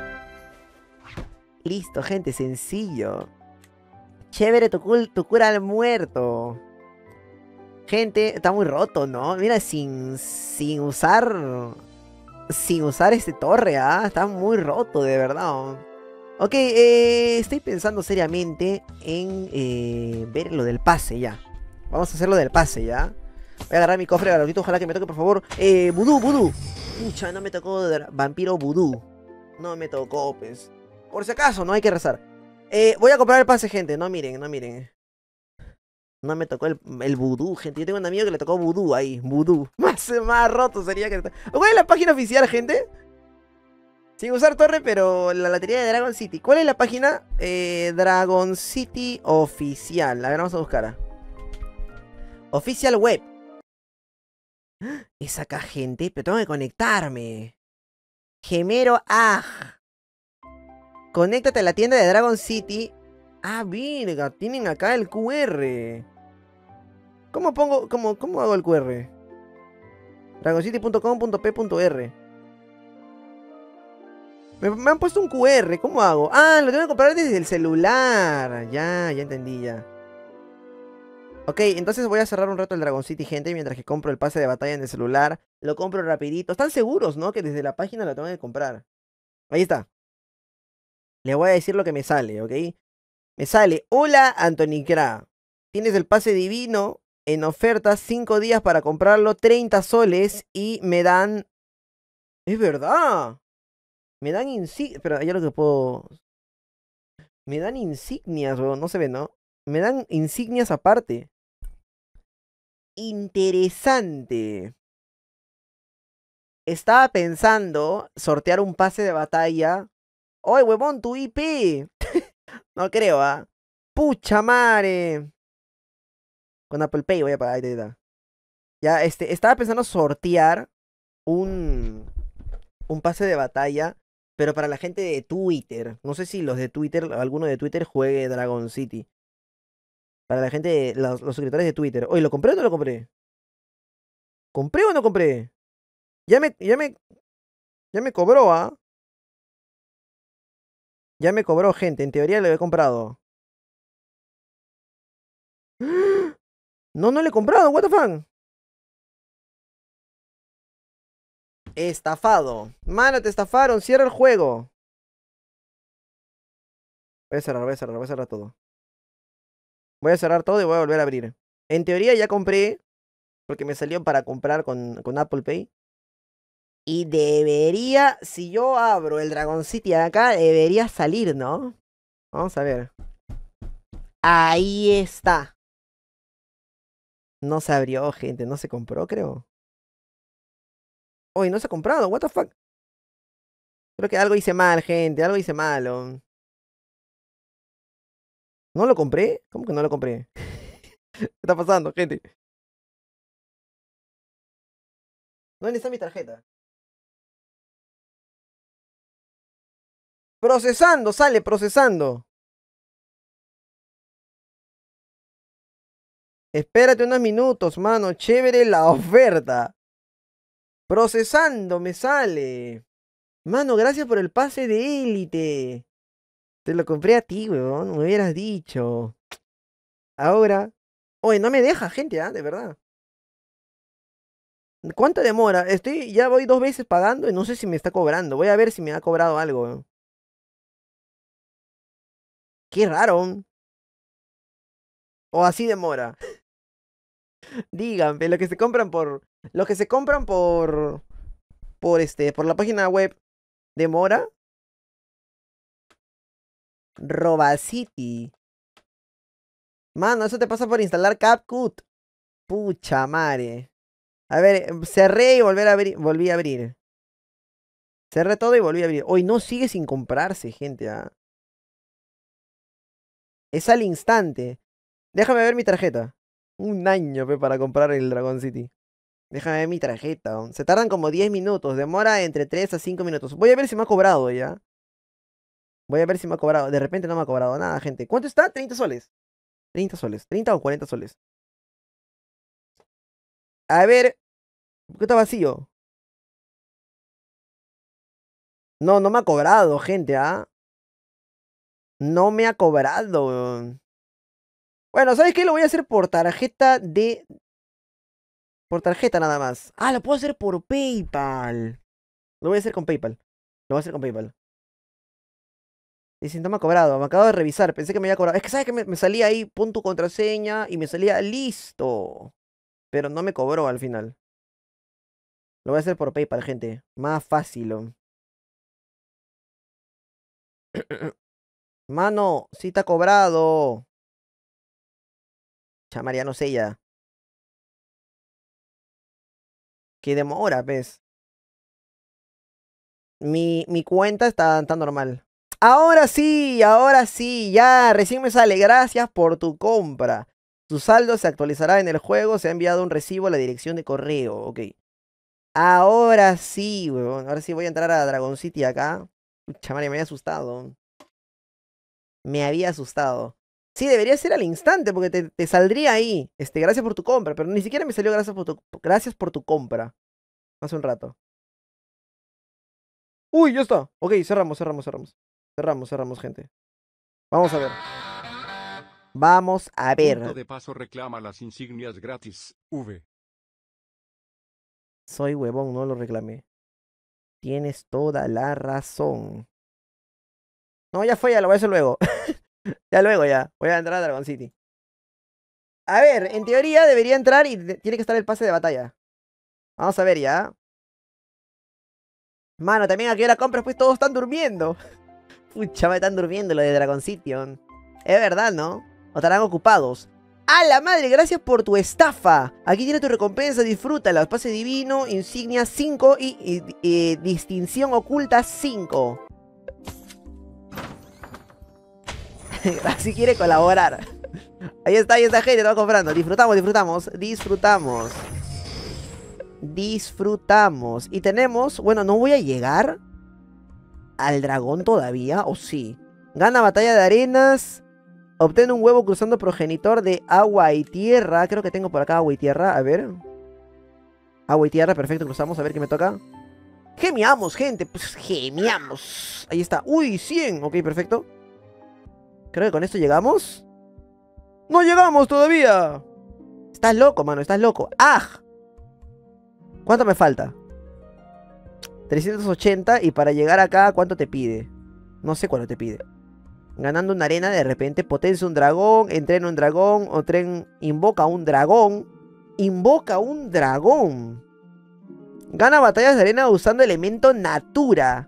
Listo, gente, sencillo. Chévere, tu, cul- tu cura al muerto. Gente, está muy roto, ¿no? Mira, sin, sin usar... Sin usar este torre, ¿ah? Está muy roto, de verdad. ¿No? Ok, eh, estoy pensando seriamente en eh, ver lo del pase, ya. Vamos a hacer lo del pase, ya. Voy a agarrar mi cofre gratuito, ojalá que me toque, por favor. Eh, vudú, vudú. Pucha, no me tocó vampiro vudú. No me tocó, pues. Por si acaso, no hay que rezar. Eh, voy a comprar el pase, gente. No miren, no miren. No me tocó el, el vudú, gente. Yo tengo un amigo que le tocó vudú ahí. Vudú. Más, más roto sería que... ¿Cuál es la página oficial, gente? Sin usar torre, pero la lotería de Dragon City. ¿Cuál es la página? Eh, Dragon City Oficial. A ver, vamos a buscar. Official Web. Es acá, gente. Pero tengo que conectarme. Gemero Aj. Conéctate a la tienda de Dragon City. Ah, virga. Tienen acá el Q R. ¿Cómo pongo? ¿Cómo, cómo hago el Q R? dragoncity punto com punto p punto r. Me, me han puesto un Q R. ¿Cómo hago? Ah, lo tengo que comprar desde el celular. Ya, ya entendí ya. Ok, entonces voy a cerrar un rato el Dragon City, gente, mientras que compro el pase de batalla en el celular. Lo compro rapidito. Están seguros, ¿no? Que desde la página lo tengo que comprar. Ahí está. Le voy a decir lo que me sale, ¿ok? Me sale, hola Anthony Kra. Tienes el pase divino en oferta, cinco días para comprarlo, treinta soles y me dan... Es verdad. Me dan insignias... Pero ya lo que puedo... Me dan insignias, bro. No se ve, ¿no? Me dan insignias aparte. Interesante. Estaba pensando sortear un pase de batalla. ¡Oye, huevón, tu I P! No creo, ¿ah? ¡Pucha madre! Con Apple Pay voy a pagar. Ahí está. Ya, este, estaba pensando sortear un, un pase de batalla, pero para la gente de Twitter. No sé si los de Twitter, alguno de Twitter juegue Dragon City. Para la gente, de, los, los suscriptores de Twitter. Oye, ¿lo compré o no lo compré? ¿Compré o no compré? Ya me, ya me, ya me cobró, ¿ah? Ya me cobró, gente. En teoría lo he comprado. No, no le he comprado. What the fuck? Estafado. Mano, te estafaron. Cierra el juego. Voy a cerrar, voy a cerrar, voy a cerrar todo. Voy a cerrar todo y voy a volver a abrir. En teoría ya compré, porque me salió para comprar con, con Apple Pay. Y debería, si yo abro el Dragon City de acá, debería salir, ¿no? Vamos a ver. Ahí está. No se abrió, gente. No se compró, creo. Uy, no se ha comprado. What the fuck. Creo que algo hice mal, gente. Algo hice mal. ¿O? ¿No lo compré? ¿Cómo que no lo compré? ¿Qué está pasando, gente? ¿Dónde está mi tarjeta? Procesando, sale, procesando. Espérate unos minutos, mano. Chévere la oferta. Procesando, me sale. Mano, gracias por el pase de élite. Te lo compré a ti, weón. Me hubieras dicho. Ahora. Oye, no me deja, gente, ¿ah? De verdad. ¿Cuánto demora? Estoy, ya voy dos veces pagando y no sé si me está cobrando. Voy a ver si me ha cobrado algo, weón. Qué raro. O así demora. Díganme, lo que se compran por. Lo que se compran por. Por este. Por la página web. ¿Demora? Robacity. Mano, eso te pasa por instalar CapCut. Pucha madre. A ver, cerré y volver a abrir. Volví a abrir. Cerré todo y volví a abrir. Hoy no sigue sin comprarse, gente. ¿Ah? Es al instante. Déjame ver mi tarjeta. Un año, pe, para comprar el Dragon City. Déjame ver mi tarjeta. ¿No? Se tardan como diez minutos. Demora entre tres a cinco minutos. Voy a ver si me ha cobrado ya. Voy a ver si me ha cobrado. De repente no me ha cobrado nada, gente. ¿Cuánto está? treinta soles. treinta soles. treinta o cuarenta soles. A ver. ¿Por qué está vacío? No, no me ha cobrado, gente, ¿ah? No me ha cobrado. Bueno, ¿sabes qué? Lo voy a hacer por tarjeta de... Por tarjeta nada más. Ah, lo puedo hacer por PayPal. Lo voy a hacer con PayPal. Lo voy a hacer con PayPal. Dice, no me ha cobrado. Me acabo de revisar. Pensé que me había cobrado. Es que, ¿sabes qué? Me, me salía ahí, pon tu contraseña. Y me salía listo. Pero no me cobró al final. Lo voy a hacer por PayPal, gente. Más fácil. ¿O? Mano, sí te ha cobrado. Chamaria, no sé ya. Que demora, pues. Mi, mi cuenta está, está normal. Ahora sí, ahora sí, ya, recién me sale. Gracias por tu compra. Tu saldo se actualizará en el juego. Se ha enviado un recibo a la dirección de correo. Ok. Ahora sí, weón. Ahora sí voy a entrar a Dragon City acá. Pucha madre, me había asustado. Me había asustado. Sí, debería ser al instante porque te, te saldría ahí. Este, gracias por tu compra. Pero ni siquiera me salió gracias por tu, gracias por tu compra. Hace un rato. Uy, ya está. Ok, cerramos, cerramos, cerramos. Cerramos, cerramos, gente. Vamos a ver. Vamos a Punto ver. de paso reclama las insignias gratis. V. Soy huevón, no lo reclamé. Tienes toda la razón. No, ya fue, ya lo voy a hacer luego. Ya luego, ya. Voy a entrar a Dragon City. A ver, en teoría debería entrar y de- tiene que estar el pase de batalla. Vamos a ver ya. Mano, también aquí la compra, pues todos están durmiendo. Pucha, me están durmiendo lo de Dragon City. ¿On? Es verdad, ¿no? O estarán ocupados. ¡A la madre! Gracias por tu estafa. Aquí tienes tu recompensa, disfrútala. Pase divino, insignia cinco y, y- y distinción oculta cinco. Así quiere colaborar. Ahí está, ahí está, gente, estamos comprando. Disfrutamos, disfrutamos, disfrutamos. Disfrutamos. Y tenemos, bueno, no voy a llegar al dragón todavía, ¿o sí? Gana batalla de arenas. Obtén un huevo cruzando progenitor de agua y tierra. Creo que tengo por acá agua y tierra. A ver. Agua y tierra, perfecto, cruzamos. A ver qué me toca. Gemiamos, gente. Pues gemiamos. Ahí está. Uy, cien. Ok, perfecto. Creo que con esto llegamos. ¡No llegamos todavía! Estás loco, mano, estás loco. ¡Ah! ¿Cuánto me falta? trescientos ochenta. Y para llegar acá, ¿cuánto te pide? No sé cuánto te pide. Ganando una arena, de repente potencia un dragón, entrena un dragón, o tren invoca un dragón. Invoca un dragón. Gana batallas de arena usando elemento natura.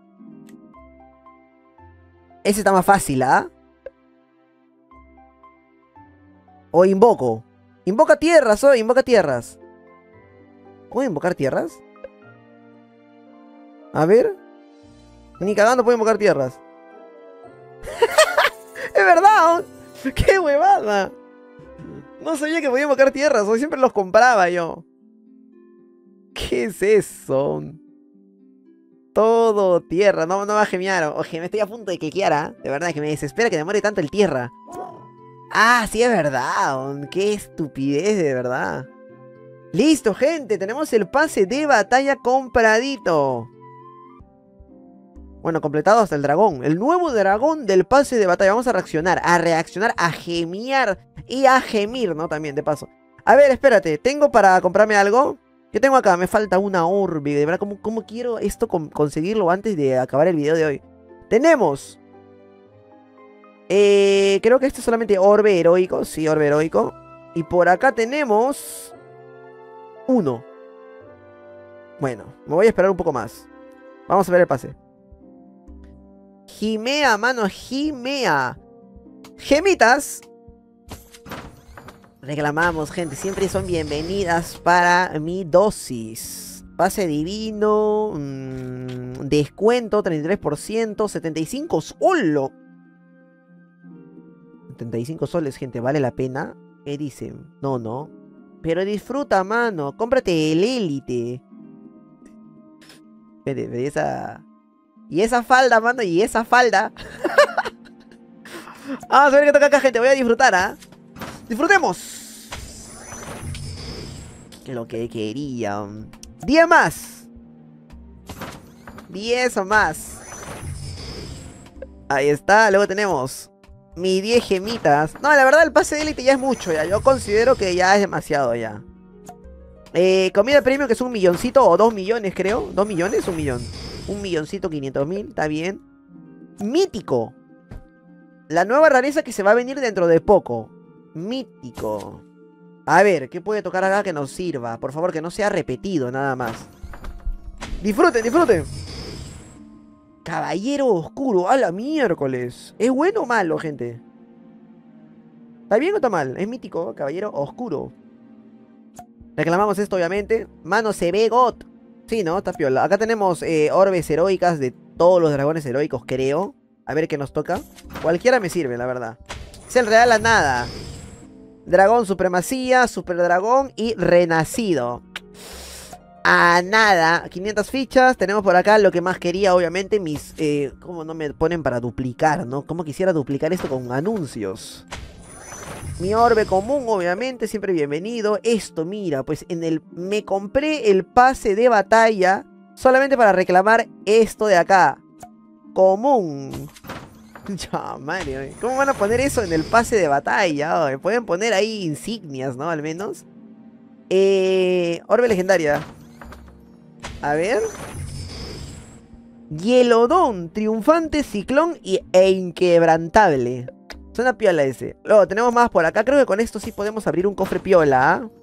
Ese está más fácil, ¿ah? O invoco. Invoca tierras, o invoca tierras. ¿Puedo invocar tierras? A ver. Ni cagando puedo invocar tierras. Es verdad, ¿oh? ¡Qué huevada! No sabía que podía invocar tierras, o siempre los compraba yo. ¿Qué es eso? todo tierra. No, no va a gemear. Oye, me estoy a punto de cliquear, ¿ah? De verdad, que me desespera que demore tanto el tierra. Ah, sí, es verdad. Qué estupidez, de verdad. Listo, gente. Tenemos el pase de batalla compradito. Bueno, completado hasta el dragón. El nuevo dragón del pase de batalla. Vamos a reaccionar, a reaccionar, a gemiar y a gemir, ¿no? También, de paso. A ver, espérate. ¿Tengo para comprarme algo? ¿Qué tengo acá? Me falta una orbe. De verdad, ¿cómo, cómo quiero esto con conseguirlo antes de acabar el video de hoy? Tenemos... Eh, creo que este es solamente orbe heroico. Sí, orbe heroico. Y por acá tenemos... Uno. Bueno, me voy a esperar un poco más. Vamos a ver el pase. Gimea, mano, Gimea. Gemitas. Reclamamos, gente. Siempre son bienvenidas para mi dosis. Pase divino. Mmm, descuento, treinta y tres por ciento. setenta y cinco soles. setenta y cinco soles, gente. ¿Vale la pena? ¿Qué dicen? No, no. Pero disfruta, mano. Cómprate el élite. Vete, esa... Y esa falda, mano, y esa falda. Vamos a ver qué toca acá, gente. Voy a disfrutar, ¿ah? ¿eh? ¡Disfrutemos! Lo que quería. diez más. diez o más. Ahí está. Luego tenemos mis diez gemitas. No, la verdad, el pase de élite ya es mucho, ya. Yo considero que ya es demasiado, ya. Eh, comida premium, que es un milloncito o dos millones, creo. ¿Dos millones? Un millón. Un milloncito quinientos mil, está bien. Mítico. La nueva rareza que se va a venir dentro de poco. Mítico. A ver, ¿qué puede tocar acá que nos sirva? Por favor, que no sea repetido, nada más. Disfruten, disfruten. Caballero oscuro, a la miércoles. ¿Es bueno o malo, gente? ¿Está bien o está mal? Es mítico, caballero oscuro. Reclamamos esto, obviamente. Mano, se ve got. Sí, ¿no? Está piola. Acá tenemos eh, orbes heroicas de todos los dragones heroicos, creo. A ver qué nos toca. Cualquiera me sirve, la verdad. Es el real a nada. Dragón supremacía, super dragón y renacido. A nada. quinientas fichas. Tenemos por acá lo que más quería, obviamente. Mis... Eh, ¿Cómo no me ponen para duplicar, no? ¿Cómo quisiera duplicar esto con anuncios? Mi orbe común, obviamente, siempre bienvenido. Esto, mira, pues en el... Me compré el pase de batalla solamente para reclamar esto de acá. Común. Ya, Mario, ¿cómo van a poner eso en el pase de batalla? Oh, pueden poner ahí insignias, ¿no? Al menos. Eh... Orbe legendaria. A ver. Hielodón, triunfante, ciclón y, e inquebrantable. Suena piola ese. Luego tenemos más por acá. Creo que con esto sí podemos abrir un cofre piola, ¿eh?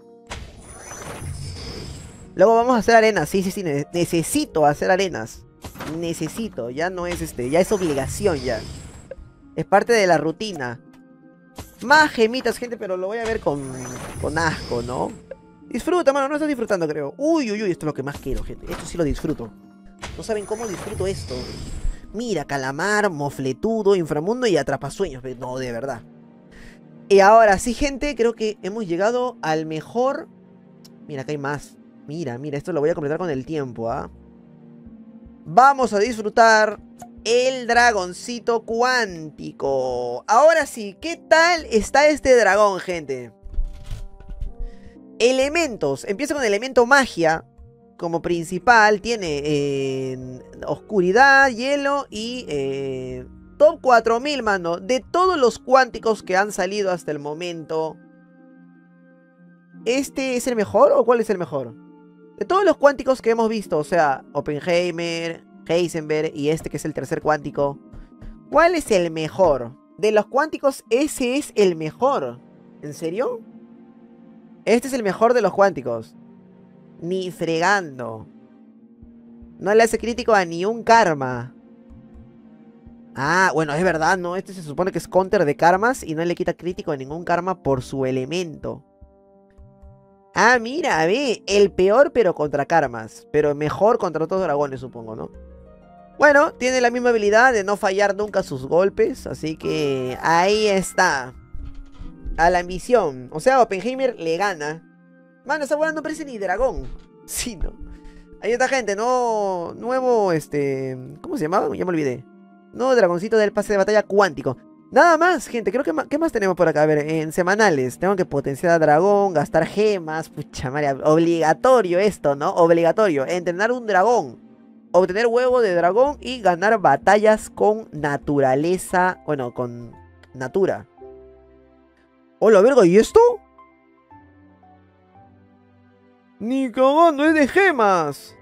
Luego vamos a hacer arenas. Sí, sí, sí. Ne necesito hacer arenas. Necesito. Ya no es este. Ya es obligación ya. Es parte de la rutina. Más gemitas, gente. Pero lo voy a ver con, con asco, ¿no? Disfruta, mano. No estás disfrutando, creo. Uy, uy, uy. Esto es lo que más quiero, gente. Esto sí lo disfruto. No saben cómo disfruto esto. Mira, calamar, mofletudo, inframundo y atrapasueños. No, de verdad. Y ahora sí, gente, creo que hemos llegado al mejor... Mira, acá hay más. Mira, mira, esto lo voy a completar con el tiempo, ¿ah? ¿eh? Vamos a disfrutar el dragoncito cuántico. Ahora sí, ¿qué tal está este dragón, gente? Elementos. Empieza con el elemento magia. Como principal tiene eh, oscuridad, hielo y eh, top cuatro mil, mano. De todos los cuánticos que han salido hasta el momento, ¿este es el mejor o cuál es el mejor? De todos los cuánticos que hemos visto, o sea, Oppenheimer, Heisenberg y este que es el tercer cuántico, ¿cuál es el mejor? De los cuánticos, ese es el mejor. ¿En serio? Este es el mejor de los cuánticos. Ni fregando. No le hace crítico a ni un karma. Ah, bueno, es verdad, ¿no? Este se supone que es counter de karmas y no le quita crítico a ningún karma por su elemento. Ah, mira, ve, el peor pero contra karmas. Pero mejor contra otros dragones, supongo, ¿no? Bueno, tiene la misma habilidad de no fallar nunca sus golpes. Así que ahí está. A la ambición. O sea, Oppenheimer le gana. Mano, esa buena no parece ni dragón. Sí, ¿no? Ahí está, gente. No, nuevo, este... ¿Cómo se llamaba? Ya me olvidé. Nuevo dragoncito del pase de batalla cuántico. Nada más, gente. Creo que ma- ¿qué más tenemos por acá? A ver, en semanales. Tengo que potenciar a dragón, gastar gemas. Pucha madre, obligatorio esto, ¿no? Obligatorio. Entrenar un dragón. Obtener huevo de dragón y ganar batallas con naturaleza. Bueno, con natura. Hola, verga, ¿y esto? Ni cagando, es de gemas.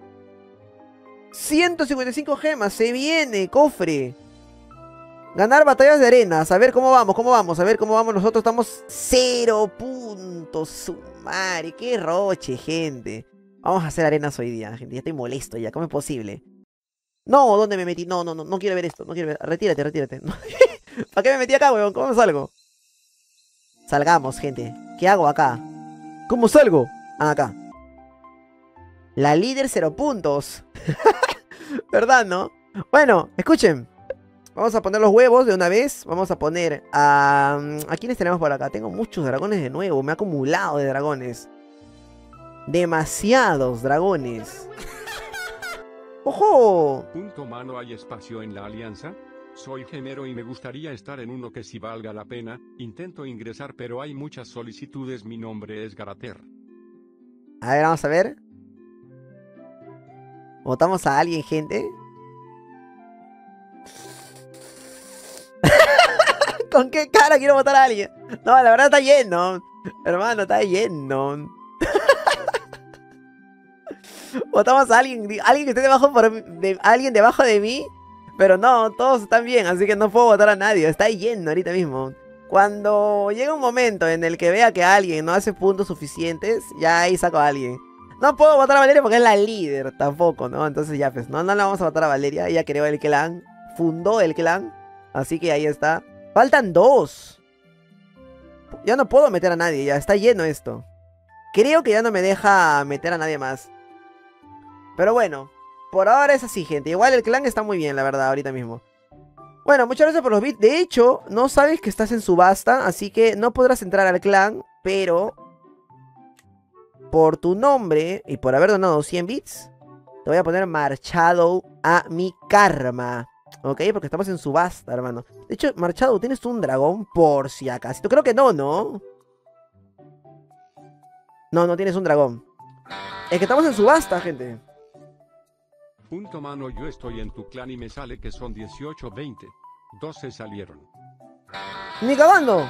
ciento cincuenta y cinco gemas, se viene, cofre. Ganar batallas de arenas. A ver cómo vamos, cómo vamos, a ver cómo vamos. Nosotros estamos cero puntos. Su madre, qué roche, gente. Vamos a hacer arenas hoy día, gente. Ya estoy molesto ya, ¿cómo es posible? No, ¿dónde me metí? No, no, no, no quiero ver esto, no quiero ver. Retírate, retírate. ¿Para qué me metí acá, weón? ¿Cómo salgo? Salgamos, gente. ¿Qué hago acá? ¿Cómo salgo? Ah, acá. La líder cero puntos. ¿Verdad, no? Bueno, escuchen. Vamos a poner los huevos de una vez. Vamos a poner a... ¿A quiénes tenemos por acá? Tengo muchos dragones de nuevo. Me ha acumulado de dragones. Demasiados dragones. ¡Ojo! Punto mano, ¿hay espacio en la alianza? Soy gemero y me gustaría estar en uno que sí valga la pena. Intento ingresar pero hay muchas solicitudes. Mi nombre es Garater. A ver, vamos a ver. ¿Votamos a alguien, gente? ¿Con qué cara quiero votar a alguien? No, la verdad está lleno. Hermano, está lleno. Votamos a alguien, alguien que esté debajo por, de, alguien debajo de mí. Pero no, todos están bien, así que no puedo votar a nadie. Está lleno ahorita mismo. Cuando llega un momento en el que vea que alguien no hace puntos suficientes, ya ahí saco a alguien. No puedo votar a Valeria porque es la líder tampoco, ¿no? Entonces ya pues, no, no la vamos a votar a Valeria. Ella creó el clan, fundó el clan. Así que ahí está. Faltan dos. Ya no puedo meter a nadie, ya está lleno esto. Creo que ya no me deja meter a nadie más. Pero bueno, por ahora es así, gente. Igual el clan está muy bien, la verdad, ahorita mismo. Bueno, muchas gracias por los bits. De hecho, no sabes que estás en subasta, así que no podrás entrar al clan, pero... por tu nombre y por haber donado cien bits, te voy a poner marchado a mi karma. ¿Ok? Porque estamos en subasta, hermano. De hecho, Marchado, ¿tienes un dragón por si acaso? Creo que no, ¿no? No, no tienes un dragón. Es que estamos en subasta, gente. Punto mano, yo estoy en tu clan y me sale que son dieciocho, veinte. doce salieron. ¡Ni cagando!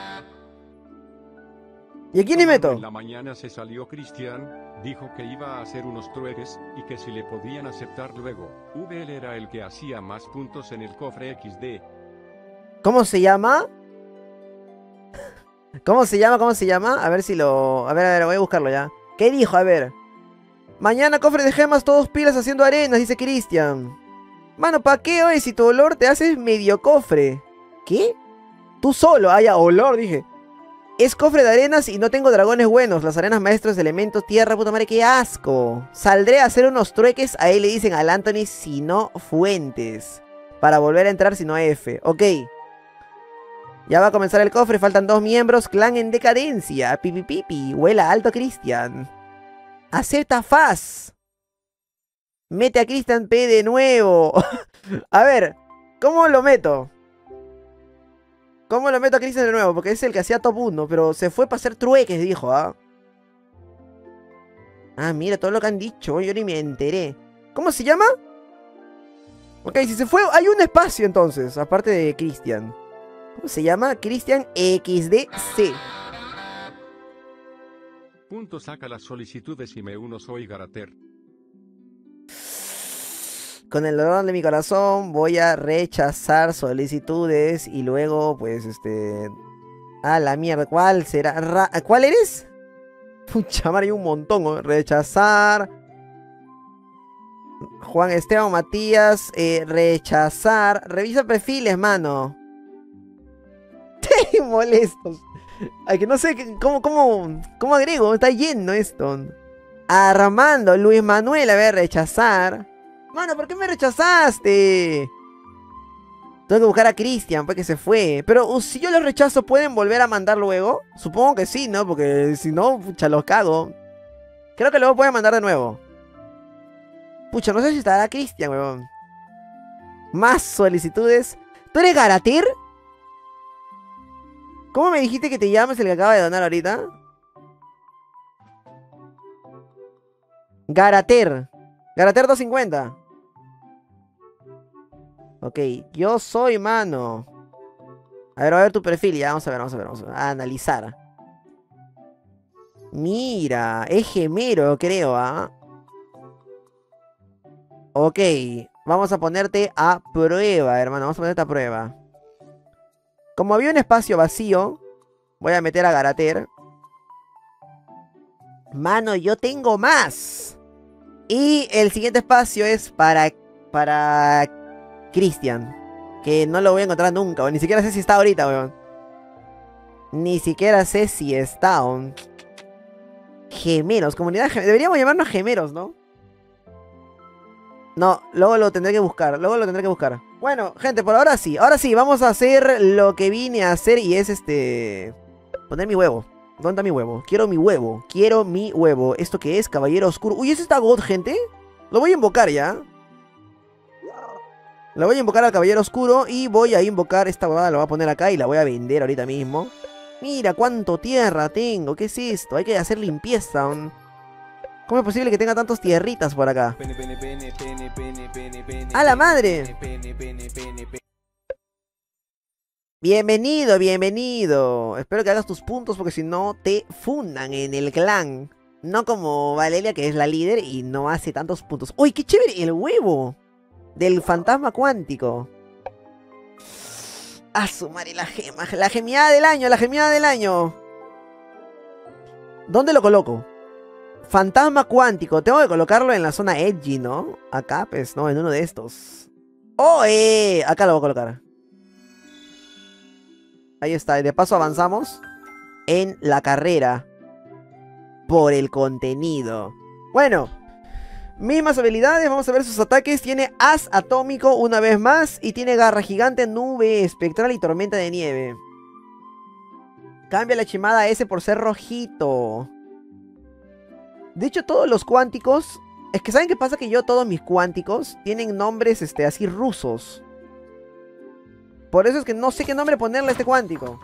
¿Y a quién le meto? En la mañana se salió Cristian, dijo que iba a hacer unos trueques, y que si le podían aceptar luego. V L era el que hacía más puntos en el cofre equis de. ¿Cómo se llama? ¿Cómo se llama? ¿Cómo se llama? A ver si lo... A ver, a ver, voy a buscarlo ya. ¿Qué dijo? A ver. Mañana cofre de gemas, todos pilas haciendo arenas, dice Cristian. Mano, ¿pa' qué, oye? Si tu olor te haces medio cofre. ¿Qué? Tú solo, ah, ya, olor, dije. Es cofre de arenas y no tengo dragones buenos. Las arenas maestros, elementos, tierra, puta madre, qué asco. Saldré a hacer unos trueques, ahí le dicen al Anthony, si no Fuentes. Para volver a entrar, si no F. Ok. Ya va a comenzar el cofre, faltan dos miembros. Clan en decadencia. Pipi pipi, huela alto a Cristian. Acepta Faz. Mete a Cristian P de nuevo. A ver, ¿cómo lo meto? ¿Cómo lo meto a Cristian de nuevo? Porque es el que hacía top uno, pero se fue para hacer trueques, dijo, ¿ah? Ah, mira, todo lo que han dicho, yo ni me enteré. ¿Cómo se llama? Ok, si se fue, hay un espacio entonces, aparte de Cristian. ¿Cómo se llama? Cristian equis de ce. Punto, saca las solicitudes y me uno, soy Garater. Con el dolor de mi corazón voy a rechazar solicitudes y luego, pues, este... Ah, la mierda, ¿cuál será? Ra... ¿Cuál eres? Pucha madre, hay un montón, ¿no? Rechazar. Juan Esteban Matías, eh, rechazar. Revisa perfiles, mano. Te molestos. Ay, que no sé cómo, cómo, cómo agrego, está lleno esto. Armando, Luis Manuel, a ver, rechazar. Mano, ¿por qué me rechazaste? Tengo que buscar a Cristian, pues que se fue. Pero uh, si yo los rechazo, ¿pueden volver a mandar luego? Supongo que sí, ¿no? Porque si no, pucha, los cago. Creo que luego pueden mandar de nuevo. Pucha, no sé si estará Cristian, weón. Más solicitudes. ¿Tú eres Garater? ¿Cómo me dijiste que te llamas el que acaba de donar ahorita? Garater. Garater doscientos cincuenta. Ok, yo soy, mano. A ver, a ver tu perfil, ya, vamos a ver, vamos a ver, vamos a, ver. A analizar. Mira, es gemero, creo, ¿ah? Ok, vamos a ponerte a prueba, hermano, vamos a ponerte a prueba. Como había un espacio vacío, voy a meter a Garater. Mano, yo tengo más. Y el siguiente espacio es para, para Cristian. Que no lo voy a encontrar nunca, ni siquiera sé si está ahorita, weón. Ni siquiera sé si está aún. Gemeros, comunidad gemeros. Deberíamos llamarnos gemeros, ¿no? No, luego lo tendré que buscar, luego lo tendré que buscar. Bueno, gente, por ahora sí. Ahora sí, vamos a hacer lo que vine a hacer y es este... poner mi huevo. ¿Dónde está mi huevo? Quiero mi huevo, quiero mi huevo. ¿Esto qué es? Caballero oscuro. Uy, ¿ese está God, gente? Lo voy a invocar ya. Lo voy a invocar al caballero oscuro y voy a invocar esta huevada, la voy a poner acá y la voy a vender ahorita mismo. Mira cuánto tierra tengo, ¿qué es esto? Hay que hacer limpieza. ¿Cómo es posible que tenga tantas tierritas por acá? ¡A la madre! Bienvenido, bienvenido. Espero que hagas tus puntos porque si no te fundan en el clan. No como Valeria, que es la líder y no hace tantos puntos. ¡Uy, qué chévere! El huevo del fantasma cuántico. ¡A su madre la gema! La gemiada del año, la gemiada del año. ¿Dónde lo coloco? Fantasma cuántico. Tengo que colocarlo en la zona edgy, ¿no? Acá, pues, no, en uno de estos. ¡Oh, eh! Acá lo voy a colocar. Ahí está. Y de paso avanzamos en la carrera por el contenido. Bueno. Mismas habilidades, vamos a ver sus ataques. Tiene as atómico una vez más. Y tiene garra gigante, nube espectral y tormenta de nieve. Cambia la chimada S por ser rojito. De hecho, todos los cuánticos... Es que ¿saben qué pasa? Que yo todos mis cuánticos tienen nombres este, así rusos. Por eso es que no sé qué nombre ponerle a este cuántico.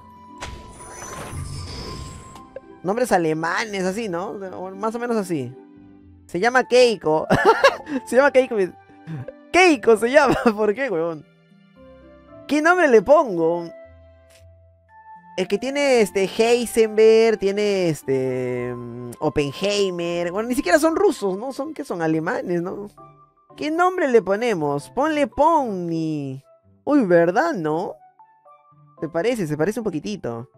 Nombres alemanes, así, ¿no? Más o menos así. Se llama Keiko. Se llama Keiko. Keiko se llama. ¿Por qué, weón? ¿Qué nombre le pongo? Es que tiene este Heisenberg, tiene este Oppenheimer. Bueno, ni siquiera son rusos, ¿no? Son que son alemanes, ¿no? ¿Qué nombre le ponemos? Ponle Pony. Uy, ¿verdad, no? ¿Te parece? Se parece un poquitito.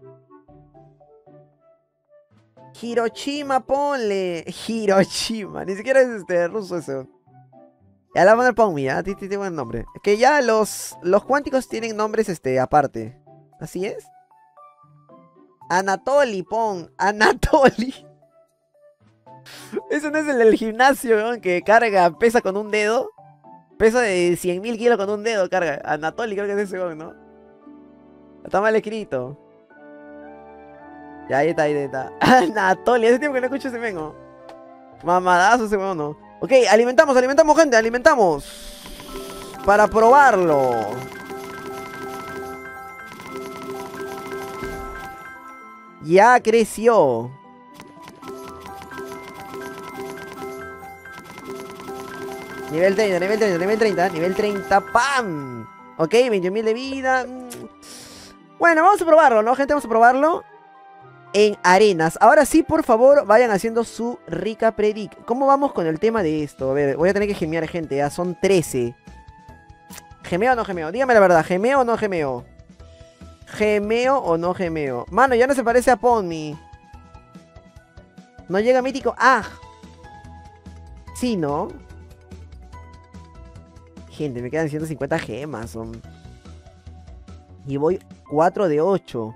Hiroshima, ponle. Hiroshima. Ni siquiera es este ruso eso. Ya le voy a poner Ponmi, ¿ya? Tiene buen nombre. Es que ya los, los cuánticos tienen nombres este, aparte. ¿Así es? Anatoly, pon. Anatoly. Ese no es el del gimnasio, ¿no? Que carga, pesa con un dedo. Pesa de cien mil kilos con un dedo, carga. Anatoly creo que es ese, ¿no? Está mal escrito. Ya, ahí está, ahí está. Anatoly, hace tiempo que no escucho ese mengo. Mamadazo ese mengo, ¿no? Ok, alimentamos, alimentamos, gente, alimentamos. Para probarlo. Ya creció. Nivel treinta, nivel treinta, nivel treinta, nivel treinta, ¡pam! Ok, veintiún mil de vida. Bueno, vamos a probarlo, ¿no, gente? Vamos a probarlo en arenas. Ahora sí, por favor, vayan haciendo su rica predic. ¿Cómo vamos con el tema de esto? A ver, voy a tener que gemear, gente. Ya son trece. ¿Gemeo o no gemeo? Dígame la verdad, ¿gemeo o no gemeo? ¿Gemeo o no gemeo? Mano, ya no se parece a Ponmi. No llega mítico. ¡Ah! Sí, ¿no? Gente, me quedan ciento cincuenta gemas. Son... Y voy cuatro de ocho.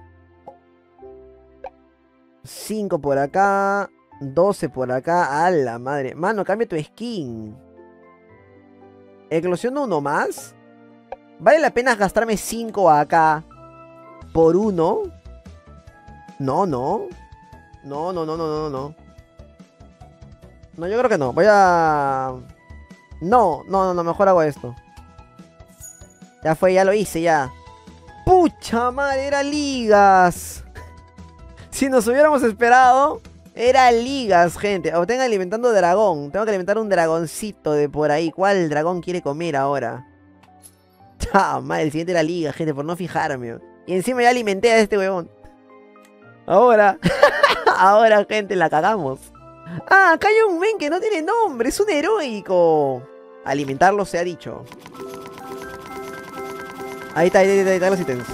cinco por acá. doce por acá. ¡A la madre! Mano, cambia tu skin. ¿Eclosiono uno más? ¿Vale la pena gastarme cinco acá por uno? No, no. No, no, no, no, no, no. No, yo creo que no. Voy a... No, no, no, no, mejor hago esto. Ya fue, ya lo hice, ya. ¡Pucha madre! Era ligas. Si nos hubiéramos esperado, era ligas, gente. O tengo alimentando dragón. Tengo que alimentar un dragoncito de por ahí. ¿Cuál dragón quiere comer ahora? Ah, madre, el siguiente era liga, gente, por no fijarme. Y encima ya alimenté a este huevón. Ahora. Ahora, gente, la cagamos. Ah, acá hay un men que no tiene nombre. Es un heroico. Alimentarlo se ha dicho. Ahí está, ahí está, ahí está los ítems.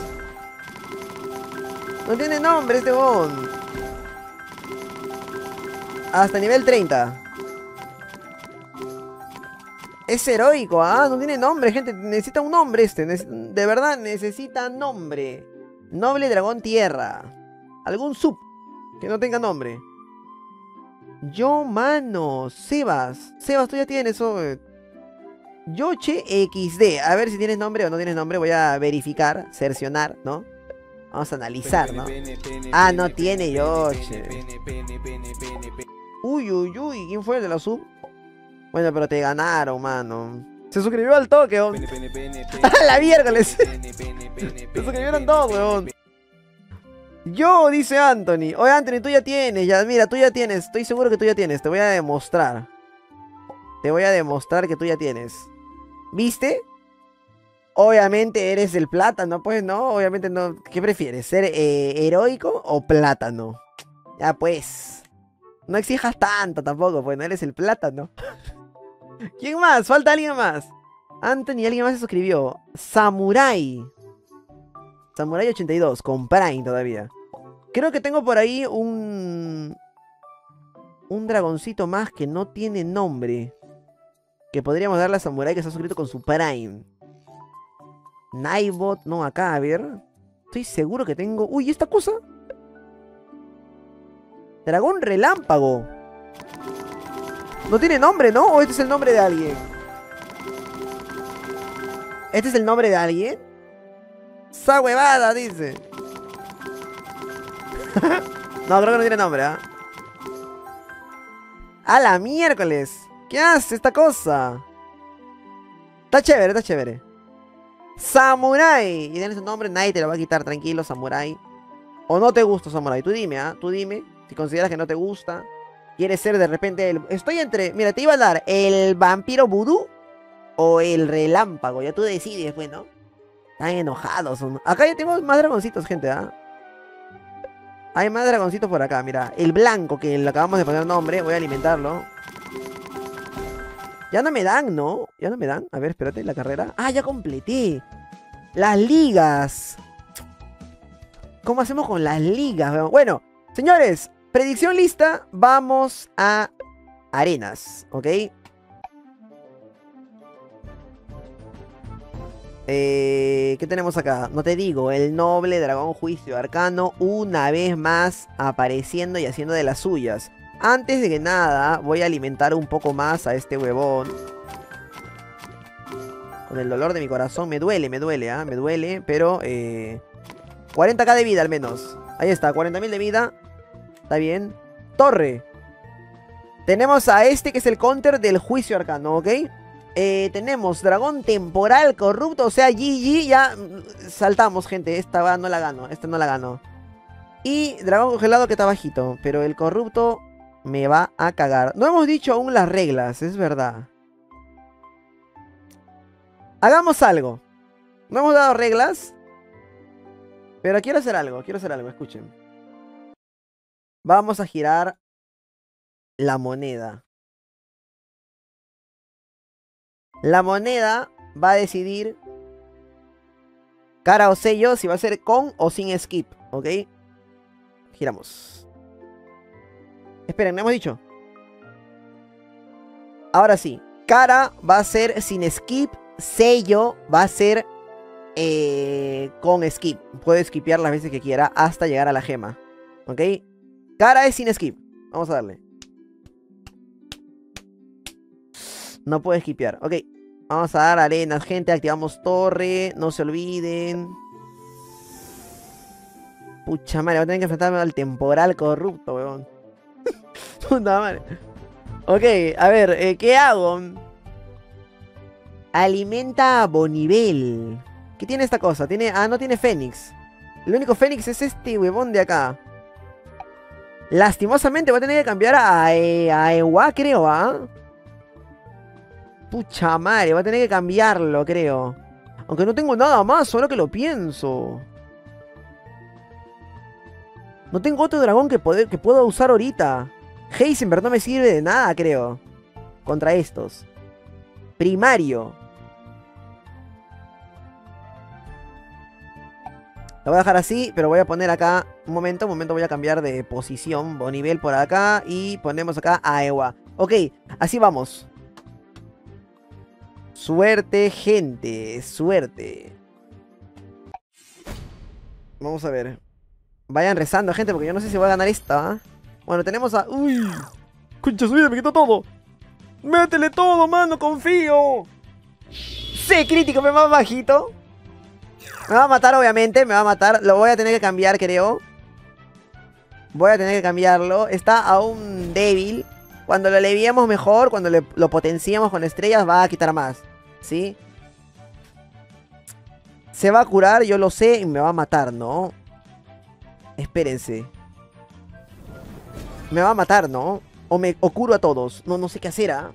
No tiene nombre este huevón. Hasta nivel treinta. Es heroico, ah, no tiene nombre, gente. Necesita un nombre este. De verdad, necesita nombre. Noble dragón tierra. Algún sub que no tenga nombre. Yo, mano. Sebas. Sebas, tú ya tienes eso. Yoche equis de. A ver si tienes nombre o no tienes nombre. Voy a verificar, cercionar, ¿no? Vamos a analizar, ¿no? Ah, no tiene Yoche. Uy, uy, uy. ¿Quién fue el de la sub? Bueno, pero te ganaron, mano. Se suscribió al toque, weón. La miércoles. Se suscribieron todos, weón. Yo, dice Anthony. Oye, Anthony, tú ya tienes. Ya, mira, tú ya tienes. Estoy seguro que tú ya tienes. Te voy a demostrar. Te voy a demostrar que tú ya tienes. ¿Viste? Obviamente eres el plátano, pues, ¿no? Obviamente no. ¿Qué prefieres? ¿Ser eh, heroico o plátano? Ya, pues. No exijas tanto tampoco, pues, no eres el plátano. ¿Quién más? Falta alguien más. Anthony, alguien más se suscribió. Samurai. Samurai ochenta y dos, con Prime todavía. Creo que tengo por ahí un... Un dragoncito más que no tiene nombre. Que podríamos darle a Samurai que se ha suscrito con su Prime. Nightbot, no, acá, a ver. Estoy seguro que tengo... Uy, ¿esta cosa? Dragón relámpago. No tiene nombre, ¿no? ¿O este es el nombre de alguien? ¿Este es el nombre de alguien? ¡Esa huevada! Dice. No, creo que no tiene nombre, ¿ah? ¿eh? ¡A la miércoles! ¿Qué hace esta cosa? Está chévere, está chévere. Samurai. Y tienes un nombre, nadie te lo va a quitar, tranquilo, Samurai. ¿O no te gusta Samurai? Tú dime, ¿ah? ¿eh? Tú dime. Si consideras que no te gusta. ¿Quieres ser de repente el... Estoy entre... Mira, te iba a dar el vampiro vudú o el relámpago. Ya tú decides, pues, ¿no? Están enojados. Son... Acá ya tengo más dragoncitos, gente, ¿ah? ¿eh? Hay más dragoncitos por acá, mira. El blanco, que le acabamos de poner nombre. Voy a alimentarlo. Ya no me dan, ¿no? Ya no me dan. A ver, espérate, la carrera. Ah, ya completé. Las ligas. ¿Cómo hacemos con las ligas? Bueno, señores, predicción lista. Vamos a arenas, ¿ok? Eh, ¿Qué tenemos acá? No te digo, el noble dragón juicio arcano una vez más apareciendo y haciendo de las suyas. Antes de que nada, voy a alimentar un poco más a este huevón. Con el dolor de mi corazón, me duele, me duele, ¿ah? ¿eh? Me duele, pero eh, cuarenta k de vida al menos. Ahí está, cuarenta mil de vida. Está bien. Torre. Tenemos a este que es el counter del juicio arcano, ¿ok? Eh, tenemos dragón temporal corrupto, o sea, G G, ya saltamos, gente. Esta va, no la gano, esta no la gano. Y dragón congelado que está bajito, pero el corrupto me va a cagar. No hemos dicho aún las reglas, es verdad. Hagamos algo. No hemos dado reglas, pero quiero hacer algo, quiero hacer algo, escuchen. Vamos a girar la moneda. La moneda va a decidir cara o sello si va a ser con o sin skip, ¿ok? Giramos. Esperen, ¿no hemos dicho? Ahora sí. Cara va a ser sin skip. Sello va a ser eh, con skip. Puede skipear las veces que quiera hasta llegar a la gema, ¿ok? Cara es sin skip. Vamos a darle. No puede skipear. Ok. Vamos a dar arenas, gente. Activamos torre. No se olviden. Pucha madre. Voy a tener que enfrentarme al temporal corrupto, weón. Puta madre. Ok. A ver. Eh, ¿Qué hago? Alimenta a Bonivel. ¿Qué tiene esta cosa? Tiene... Ah, no tiene Fénix. El único Fénix es este huevón de acá. Lastimosamente voy a tener que cambiar a, e a Ewa, creo, ¿ah? Pucha madre, voy a tener que cambiarlo, creo. Aunque no tengo nada más, solo que lo pienso. No tengo otro dragón que, poder, que pueda usar ahorita. Heisenberg no me sirve de nada, creo. Contra estos. Primario. Lo voy a dejar así, pero voy a poner acá... Un momento, un momento, voy a cambiar de posición. Bonivel por acá y ponemos acá a Ewa. Ok, así vamos. Suerte, gente. Suerte. Vamos a ver. Vayan rezando, gente, porque yo no sé si voy a ganar esta, ¿eh? Bueno, tenemos a... ¡Uy! ¡Concha su vida, me quitó todo! ¡Métele todo, mano! ¡Confío! ¡Sí, crítico! Me va bajito. Me va a matar, obviamente. Me va a matar. Lo voy a tener que cambiar, creo. Voy a tener que cambiarlo. Está aún débil. Cuando lo leviemos mejor, cuando le, lo potenciemos con estrellas, va a quitar más. ¿Sí? Se va a curar, yo lo sé, y me va a matar, ¿no? Espérense. Me va a matar, ¿no? O me o curo a todos. No, no sé qué hacer, ¿ah?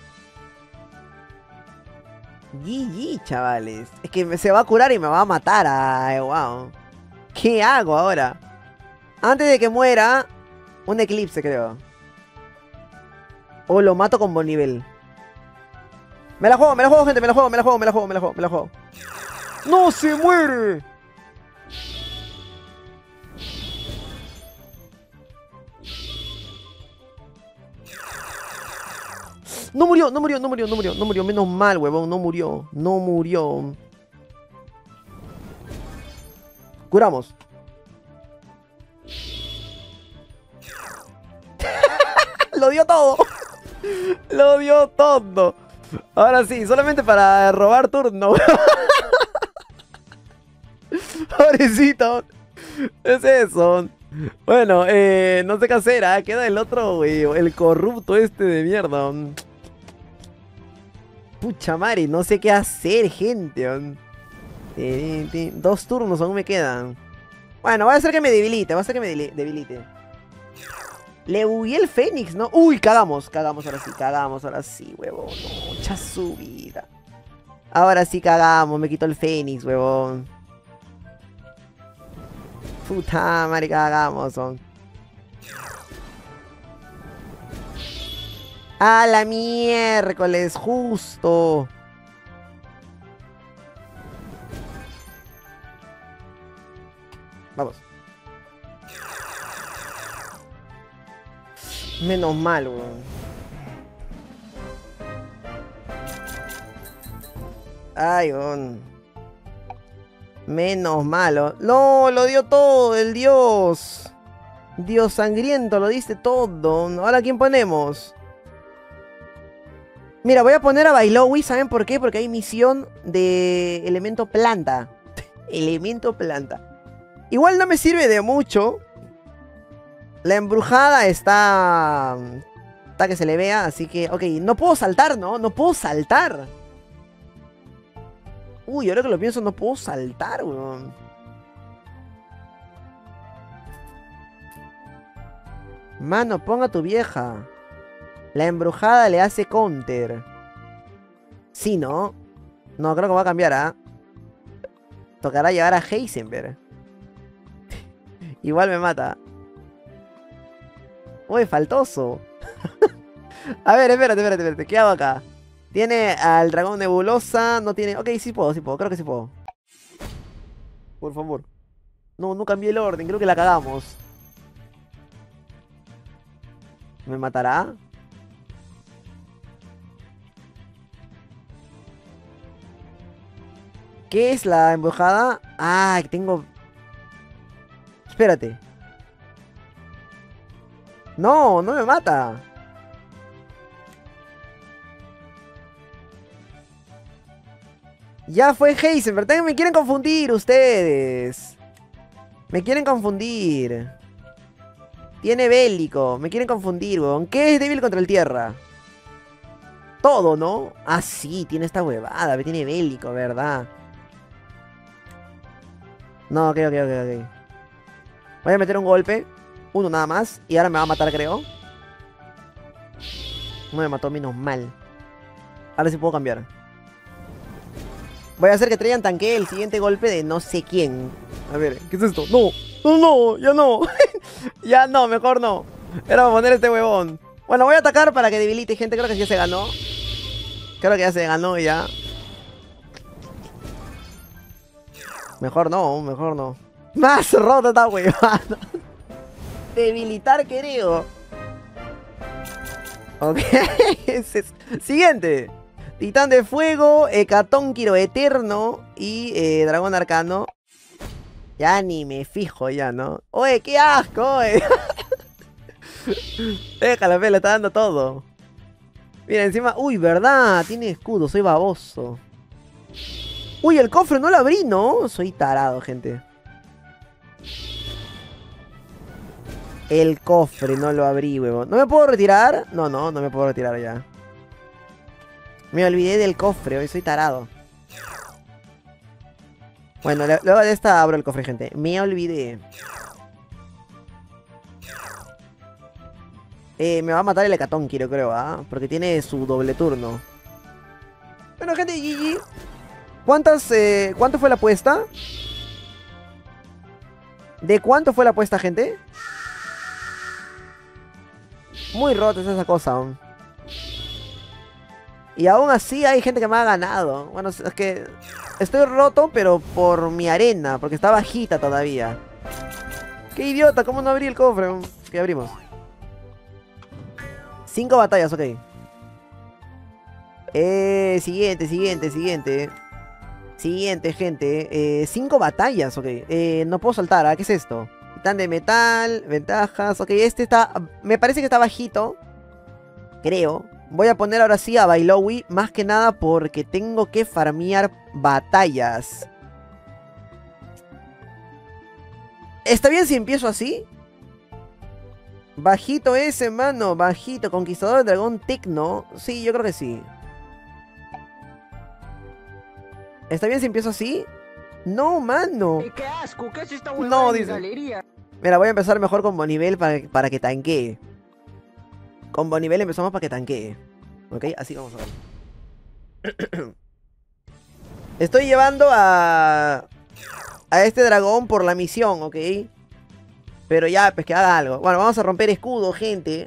G G, chavales. Es que me, se va a curar y me va a matar. Ay, wow. ¿Qué hago ahora? Antes de que muera, un eclipse, creo. O lo mato con Bonivel. Me la juego, me la juego, gente. Me la juego, me la juego, me la juego, me la juego, me la juego. ¡No se muere! No murió, no murió, no murió, no murió, no murió. Menos mal, huevón, no murió. No murió. Curamos. Lo dio todo. Lo dio todo. Ahora sí, solamente para robar turno. Pobrecito. Es eso. Bueno, eh, no sé qué hacer, ¿eh? Queda el otro, güey. El corrupto este de mierda. Pucha madre, no sé qué hacer, gente. Dos turnos aún me quedan. Bueno, va a ser que me debilite, va a ser que me debilite. Le bugué el Fénix, ¿no? Uy, cagamos, cagamos ahora sí, cagamos ahora sí, huevón. No, mucha subida. Ahora sí cagamos, me quitó el Fénix, huevón. Puta madre, cagamos, son. ¡A la miércoles! ¡Justo! Vamos. Menos mal, weón. Ay, weón. Menos malo. No, lo dio todo, el dios. Dios sangriento, lo diste todo. Ahora, ¿quién ponemos? Mira, voy a poner a Bailowi, ¿saben por qué? Porque hay misión de elemento planta. Elemento planta. Igual no me sirve de mucho. La embrujada está... Está que se le vea, así que... Ok, no puedo saltar, ¿no? No puedo saltar. Uy, ahora que lo pienso, no puedo saltar, weón. Mano, ponga a tu vieja. La embrujada le hace counter. Sí, ¿no? No, creo que va a cambiar, ¿ah? ¿eh? Tocará llevar a Heisenberg. Igual me mata. Uy, faltoso. A ver, espérate, espérate, espérate. ¿Qué hago acá? Tiene al dragón nebulosa. No tiene... Ok, sí puedo, sí puedo. Creo que sí puedo. Por favor. No, no cambié el orden. Creo que la cagamos. ¿Me matará? ¿Qué es la embrujada? Ah, tengo... Espérate. No, no me mata. Ya fue Heisenberg. También me quieren confundir ustedes. Me quieren confundir. Tiene bélico. Me quieren confundir, weón. ¿Qué es débil contra el tierra? todo, ¿no? Ah, sí, tiene esta huevada, tiene bélico, ¿verdad? No, ok, ok, ok, ok. Voy a meter un golpe. Uno nada más. Y ahora me va a matar, creo. No me mató, menos mal. Ahora sí puedo cambiar. Voy a hacer que Traian tanquee el siguiente golpe de no sé quién. A ver, ¿qué es esto? No, no, no, ya no. Ya no, mejor no. Era para poner este huevón. Bueno, voy a atacar para que debilite, gente. Creo que ya se ganó. Creo que ya se ganó ya. Mejor no, mejor no. Más rota esta huevada. Debilitar, creo. Ok. Siguiente. Titán de Fuego, Hecatónquiro Eterno y eh, Dragón Arcano. Ya ni me fijo ya, ¿no? Oye, qué asco, oye. Déjala, fe, le está dando todo. Mira, encima... Uy, ¿verdad? Tiene escudo, soy baboso. Uy, el cofre no lo abrí, ¿no? Soy tarado, gente. El cofre no lo abrí, huevo. ¿No me puedo retirar? No, no, no me puedo retirar ya. Me olvidé del cofre, hoy soy tarado. Bueno, luego de esta abro el cofre, gente. Me olvidé. Eh, me va a matar el Hecatónquiro, creo, ¿ah? ¿eh? Porque tiene su doble turno. Bueno, gente, G G. ¿Cuántas, eh, ¿Cuánto fue la apuesta? ¿De cuánto fue la apuesta, gente? Muy rota es esa cosa, ¿no? Y aún así hay gente que me ha ganado. Bueno, es que estoy roto, pero por mi arena, porque está bajita todavía. ¡Qué idiota! ¿Cómo no abrí el cofre? ¿Qué abrimos? Cinco batallas, ok. Eh, siguiente, siguiente, siguiente. Siguiente, gente. Eh, cinco batallas, ok. Eh, no puedo saltar, ¿ah? ¿Qué es esto? Titán de metal, ventajas. Ok, este está... Me parece que está bajito. Creo. Voy a poner ahora sí a Bailowi, más que nada porque tengo que farmear batallas. ¿Está bien si empiezo así? Bajito ese, mano, bajito. Conquistador del dragón tecno. Sí, yo creo que sí. ¿Está bien si empiezo así? No, mano. ¡Qué asco! ¿Qué es esta huevada No, en mi dice. galería? Mira, voy a empezar mejor con Bonivel para, para que tanquee. Con Bonivel empezamos para que tanquee. Ok, así vamos a ver. Estoy llevando a... A este dragón por la misión, ok. Pero ya, pues que haga algo. Bueno, vamos a romper escudo, gente.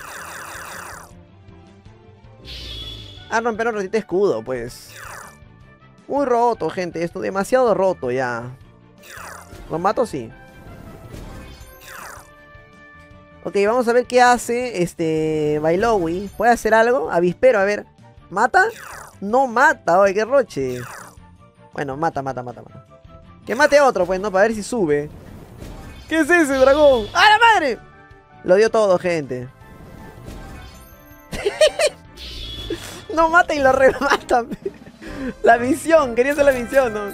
A romper un ratito escudo, pues. Muy roto, gente. Esto demasiado roto ya. ¿Lo mato? Sí. Ok, vamos a ver qué hace este Bailowi. ¿Puede hacer algo? Avispero, a ver. ¿Mata? No mata, oye, qué roche. Bueno, mata, mata, mata, mata. Que mate a otro, pues, ¿no? Para ver si sube. ¿Qué es ese dragón? ¡A la madre! Lo dio todo, gente. No mata y lo remata. La misión, quería hacer la misión, ¿no?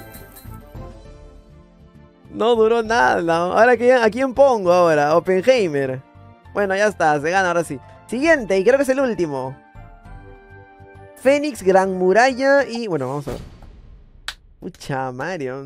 No duró nada, ¿no? Ahora, ¿a quién pongo ahora? Oppenheimer. Bueno, ya está, se gana ahora sí. Siguiente, y creo que es el último. Fénix, Gran Muralla y... Bueno, vamos a ver. Pucha, Mario.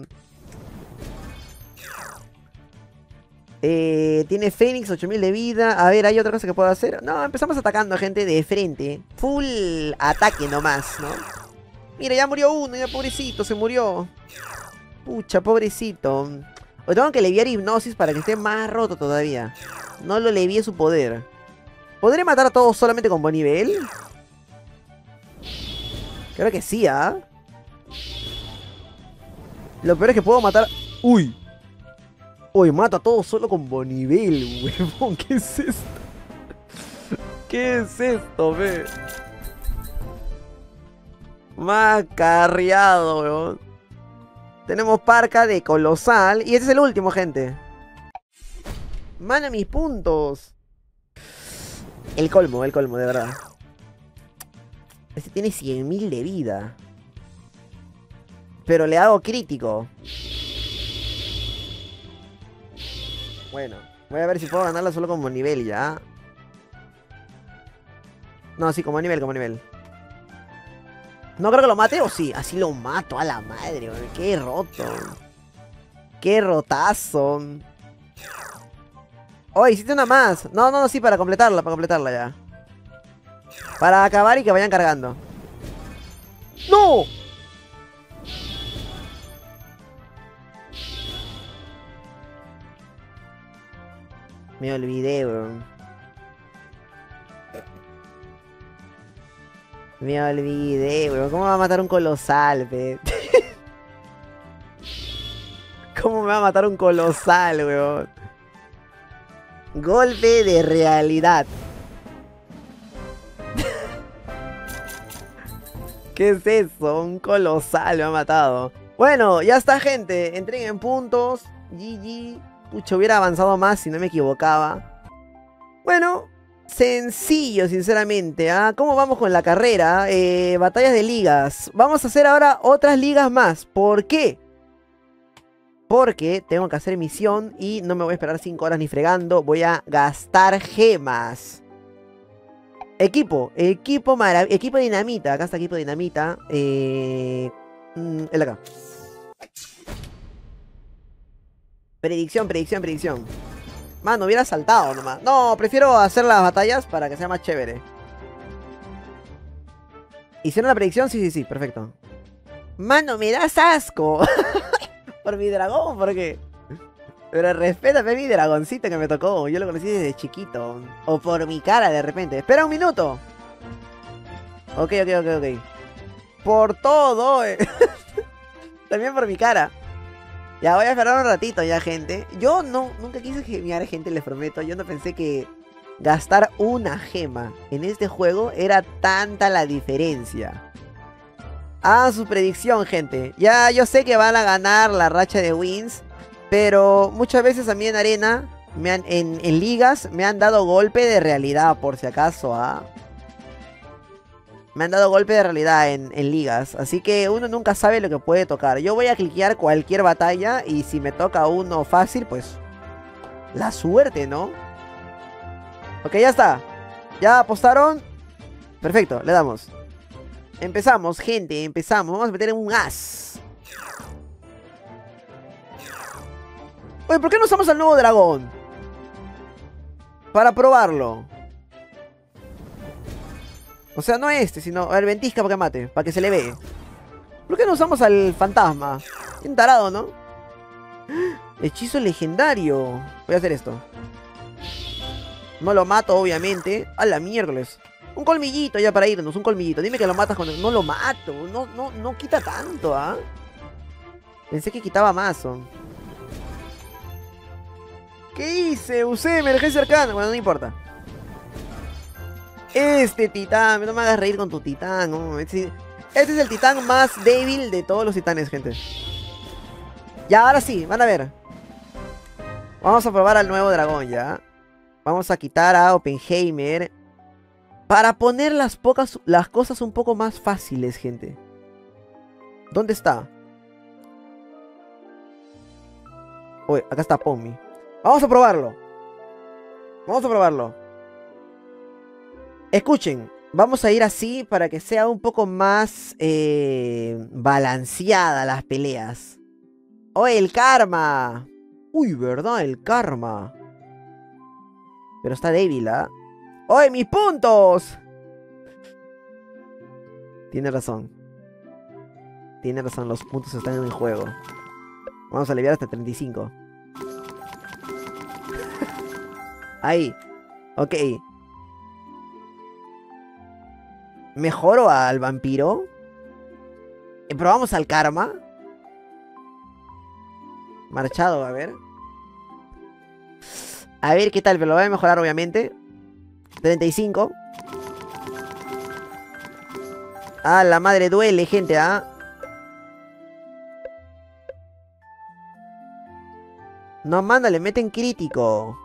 Eh, tiene Fénix, ocho mil de vida. A ver, ¿hay otra cosa que puedo hacer? No, empezamos atacando a gente de frente. Full ataque nomás, ¿no? Mira, ya murió uno, ya pobrecito, se murió. Pucha, pobrecito. O tengo que leviar hipnosis para que esté más roto todavía. No lo levié su poder. ¿Podré matar a todos solamente con Bonivel? Creo que sí, ¿ah? ¿eh? Lo peor es que puedo matar... ¡Uy! Uy, mato a todos solo con Bonivel, huevón. ¿Qué es esto? ¿Qué es esto, ve? Macarreado, huevón. Tenemos parca de colosal. Y este es el último, gente. Mana mis puntos. El colmo, el colmo, de verdad. Este tiene cien mil de vida. Pero le hago crítico. Bueno, voy a ver si puedo ganarla solo como nivel ya. No, sí, como nivel, como nivel. No creo que lo mate, o sí, así lo mato a la madre, weón. Qué roto. Qué rotazo. Oh, hiciste una más. No, no, no, sí, para completarla, para completarla ya. Para acabar y que vayan cargando. ¡No! Me olvidé, weón. Me olvidé, weón. ¿Cómo me va a matar un colosal, pe? ¿Cómo me va a matar un colosal, weón? Golpe de realidad. ¿Qué es eso? Un colosal me ha matado. Bueno, ya está, gente. Entreguen puntos. G G. Pucha, hubiera avanzado más si no me equivocaba. Bueno, sencillo, sinceramente. ¿Ah? ¿Cómo vamos con la carrera? Eh, batallas de ligas. Vamos a hacer ahora otras ligas más. ¿Por qué? Porque tengo que hacer misión y no me voy a esperar cinco horas ni fregando. Voy a gastar gemas. Equipo, equipo marav- equipo dinamita. Acá está equipo dinamita. Eh, mm, el acá. Predicción, predicción, predicción. Mano, hubiera saltado nomás. No, prefiero hacer las batallas para que sea más chévere. ¿Hicieron la predicción? Sí, sí, sí, perfecto. Mano, me das asco. Por mi dragón, ¿por qué? Pero respétame mi dragoncito que me tocó. Yo lo conocí desde chiquito. O por mi cara de repente. Espera un minuto. Ok, ok, ok, ok. Por todo. Eh. También por mi cara. Ya voy a esperar un ratito ya, gente. Yo no, nunca quise gemiar, gente, les prometo. Yo no pensé que gastar una gema en este juego era tanta la diferencia. Ah, su predicción, gente. Ya yo sé que van a ganar la racha de wins. Pero muchas veces a mí en arena, me han, en, en ligas, me han dado golpe de realidad, por si acaso, ¿ah? Me han dado golpe de realidad en, en ligas. Así que uno nunca sabe lo que puede tocar. Yo voy a cliquear cualquier batalla y si me toca uno fácil, pues... la suerte, ¿no? Ok, ya está. ¿Ya apostaron? Perfecto, le damos. Empezamos, gente, empezamos. Vamos a meter en un as. Oye, ¿por qué no usamos al nuevo dragón? Para probarlo. O sea, no este, sino el ventisca para que mate, para que se le vea. ¿Por qué no usamos al fantasma? Bien tarado, ¿no? Hechizo legendario. Voy a hacer esto. No lo mato, obviamente. A la miércoles. Un colmillito ya para irnos, un colmillito. Dime que lo matas cuando... No lo mato. No, no, no quita tanto, ¿ah? Pensé que quitaba más, ¿o? ¿Qué hice? Usé emergencia arcana. Bueno, no importa. Este titán. No me hagas reír con tu titán. ¿No? Este, este es el titán más débil de todos los titanes, gente. Ya, ahora sí. Van a ver. Vamos a probar al nuevo dragón, ya. Vamos a quitar a Oppenheimer. Para poner las, pocas, las cosas un poco más fáciles, gente. ¿Dónde está? Uy, acá está Pommi. Vamos a probarlo. Vamos a probarlo. Escuchen. Vamos a ir así para que sea un poco más eh, balanceada las peleas. ¡Oh, el karma! Uy, ¿verdad? El karma. Pero está débil, ¿ah? ¿eh? ¡Oh, mis puntos! Tiene razón. Tiene razón, los puntos están en el juego. Vamos a aliviar hasta treinta y cinco. Ahí. Ok. ¿Mejoro al vampiro? ¿Probamos al karma? Marchado, a ver. A ver qué tal, pero lo voy a mejorar obviamente. treinta y cinco. Ah, la madre duele, gente, ¿ah? No, manda, le meten crítico.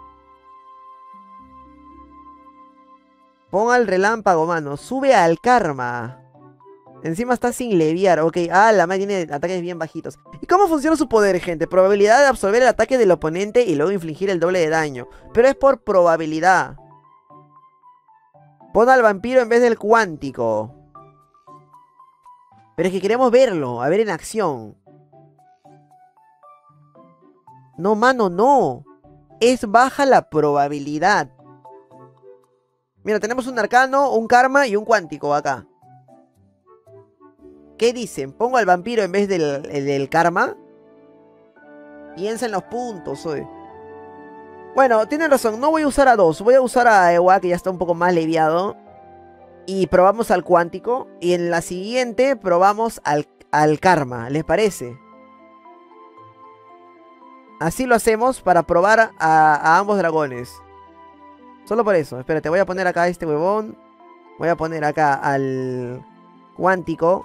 Ponga el relámpago, mano. Sube al karma. Encima está sin leviar. Ok. Ah, la madre tiene ataques bien bajitos. ¿Y cómo funciona su poder, gente? Probabilidad de absorber el ataque del oponente y luego infligir el doble de daño. Pero es por probabilidad. Pon al vampiro en vez del cuántico. Pero es que queremos verlo, a ver en acción. No, mano, no. Es baja la probabilidad. Mira, tenemos un arcano, un karma y un cuántico acá. ¿Qué dicen? ¿Pongo al vampiro en vez del, del karma? Piensa en los puntos, oye. Bueno, tienen razón, no voy a usar a dos. Voy a usar a Ewa, que ya está un poco más leviado. Y probamos al cuántico. Y en la siguiente probamos al, al karma, ¿les parece? Así lo hacemos para probar a, a ambos dragones. Solo por eso. Espérate, voy a poner acá a este huevón. Voy a poner acá al cuántico.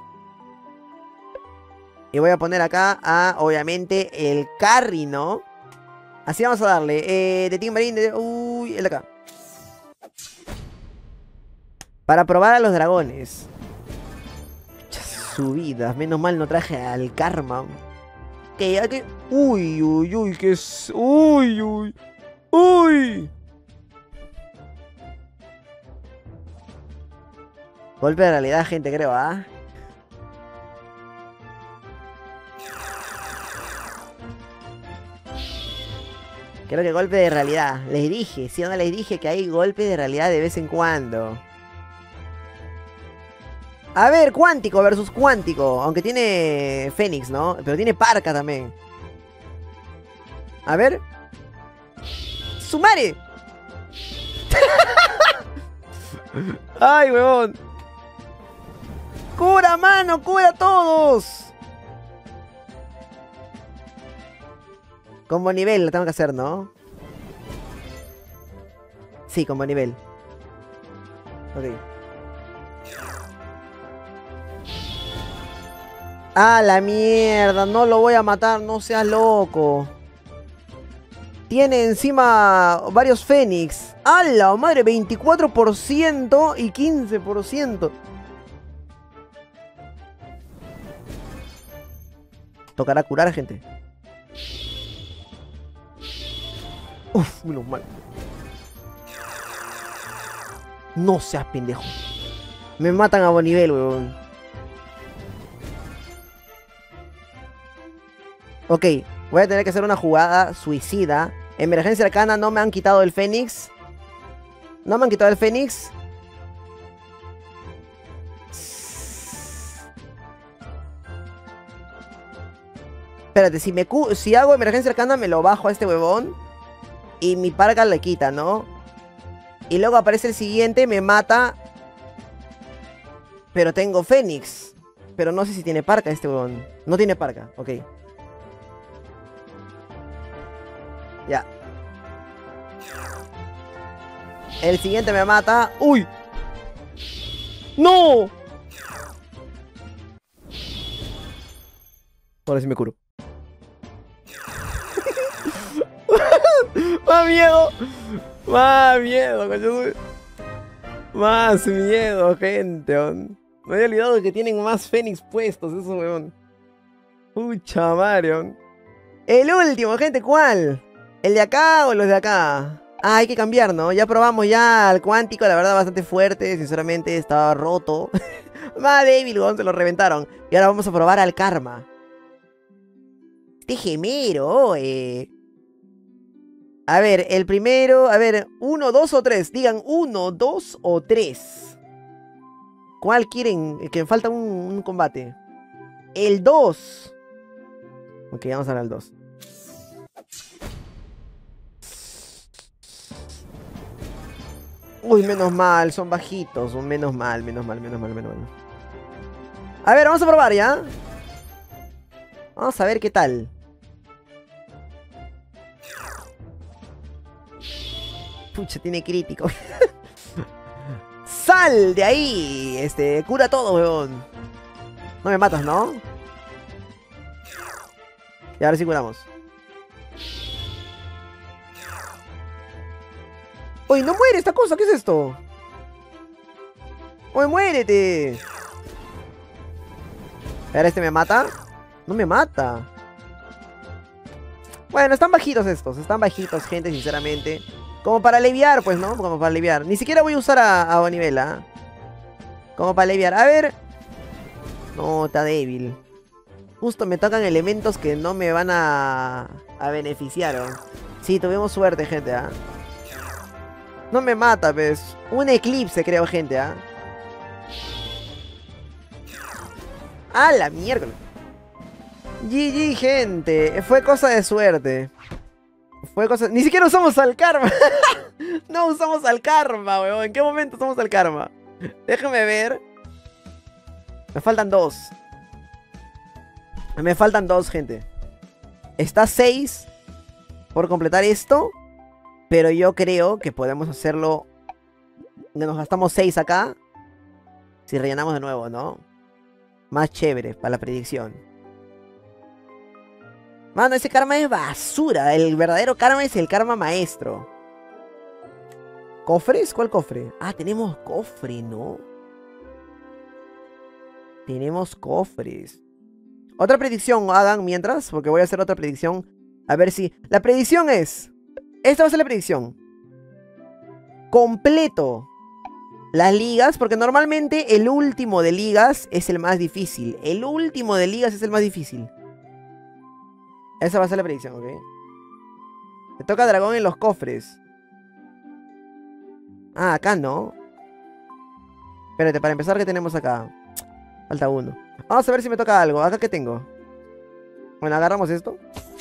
Y voy a poner acá a, obviamente, el carry, ¿no? Así vamos a darle. Eh, de Team Marine. De... Uy, el de acá. Para probar a los dragones. Muchas subidas. Menos mal no traje al karma. Que ya que... Uy, uy, uy, que es... Uy, uy. Uy. Golpe de realidad, gente, creo, ¿ah? ¿eh? Creo que golpe de realidad. Les dije, si o no les dije que hay golpe de realidad de vez en cuando. A ver, cuántico versus cuántico. Aunque tiene Fénix, ¿no? Pero tiene Parca también. A ver. ¡Sumare! ¡Ay, huevón! ¡Cura, mano! ¡Cura a todos! Combo nivel, lo tengo que hacer, ¿no? Sí, combo nivel. Ok. ¡Ah, la mierda! No lo voy a matar, no seas loco. Tiene encima varios Fénix. ¡A la madre! veinticuatro por ciento y quince por ciento. Tocará curar, gente. Uf, menos mal. No seas pendejo. Me matan a buen nivel, weón. Ok, voy a tener que hacer una jugada suicida. Emergencia arcana, no me han quitado el Fénix. No me han quitado el Fénix. Espérate, si, me cu si hago emergencia arcana me lo bajo a este huevón. Y mi parca le quita, ¿no? Y luego aparece el siguiente, me mata. Pero tengo Fénix. Pero no sé si tiene parca este huevón. No tiene parca, ok. Ya. El siguiente me mata. ¡Uy! ¡No! Ahora sí me curo. ¡Más miedo! ¡Más miedo, coño! ¡Más miedo, gente! Me había olvidado que tienen más Fénix puestos, eso, weón. Pucha, Marion. El último, gente, ¿cuál? ¿El de acá o los de acá? Ah, hay que cambiar, ¿no? Ya probamos ya al cuántico, la verdad, bastante fuerte. Sinceramente, estaba roto. Más débil, weón, se lo reventaron. Y ahora vamos a probar al karma. Este gemero, eh. A ver, el primero, a ver, uno, dos o tres. Digan uno, dos o tres. ¿Cuál quieren? Que falta un, un combate. El dos. Ok, vamos a ver al dos. Uy, menos mal, son bajitos. Menos mal, menos mal, menos mal, menos mal. A ver, vamos a probar, ¿ya? Vamos a ver qué tal. Pucha, tiene crítico. ¡Sal de ahí! Este, cura todo, weón. No me matas, ¿no? Y ahora sí curamos. ¡Uy, no muere esta cosa! ¿Qué es esto? ¡Uy, muérete! Ahora este me mata. No me mata. Bueno, están bajitos estos. Están bajitos, gente, sinceramente. Como para aliviar, pues, ¿no? Como para aliviar. Ni siquiera voy a usar a, a Bonivela. Como para aliviar. A ver. No, está débil. Justo me tocan elementos que no me van a, a beneficiar, ¿no? Sí, tuvimos suerte, gente, ¿ah? No me mata, pues. Un eclipse, creo, gente, ¿ah? ¡Ah, la mierda! G G, gente. Fue cosa de suerte. Fue cosa... Ni siquiera usamos al karma. No usamos al karma, weón. ¿En qué momento usamos al karma? Déjame ver. Me faltan dos. Me faltan dos, gente. Está seis por completar esto. Pero yo creo que podemos hacerlo. Nos gastamos seis acá. Si rellenamos de nuevo, ¿no? Más chévere para la predicción. Mano, ese karma es basura. El verdadero karma es el karma maestro. ¿Cofres? ¿Cuál cofre? Ah, tenemos cofre, ¿no? Tenemos cofres. Otra predicción hagan mientras, porque voy a hacer otra predicción. A ver si... La predicción es... Esta va a ser la predicción. Completo las ligas, porque normalmente el último de ligas es el más difícil. El último de ligas es el más difícil. Esa va a ser la predicción, ¿ok? Me toca dragón en los cofres. Ah, acá no. Espérate, para empezar, ¿qué tenemos acá? Falta uno. Vamos a ver si me toca algo. ¿Acá qué tengo? Bueno, agarramos esto.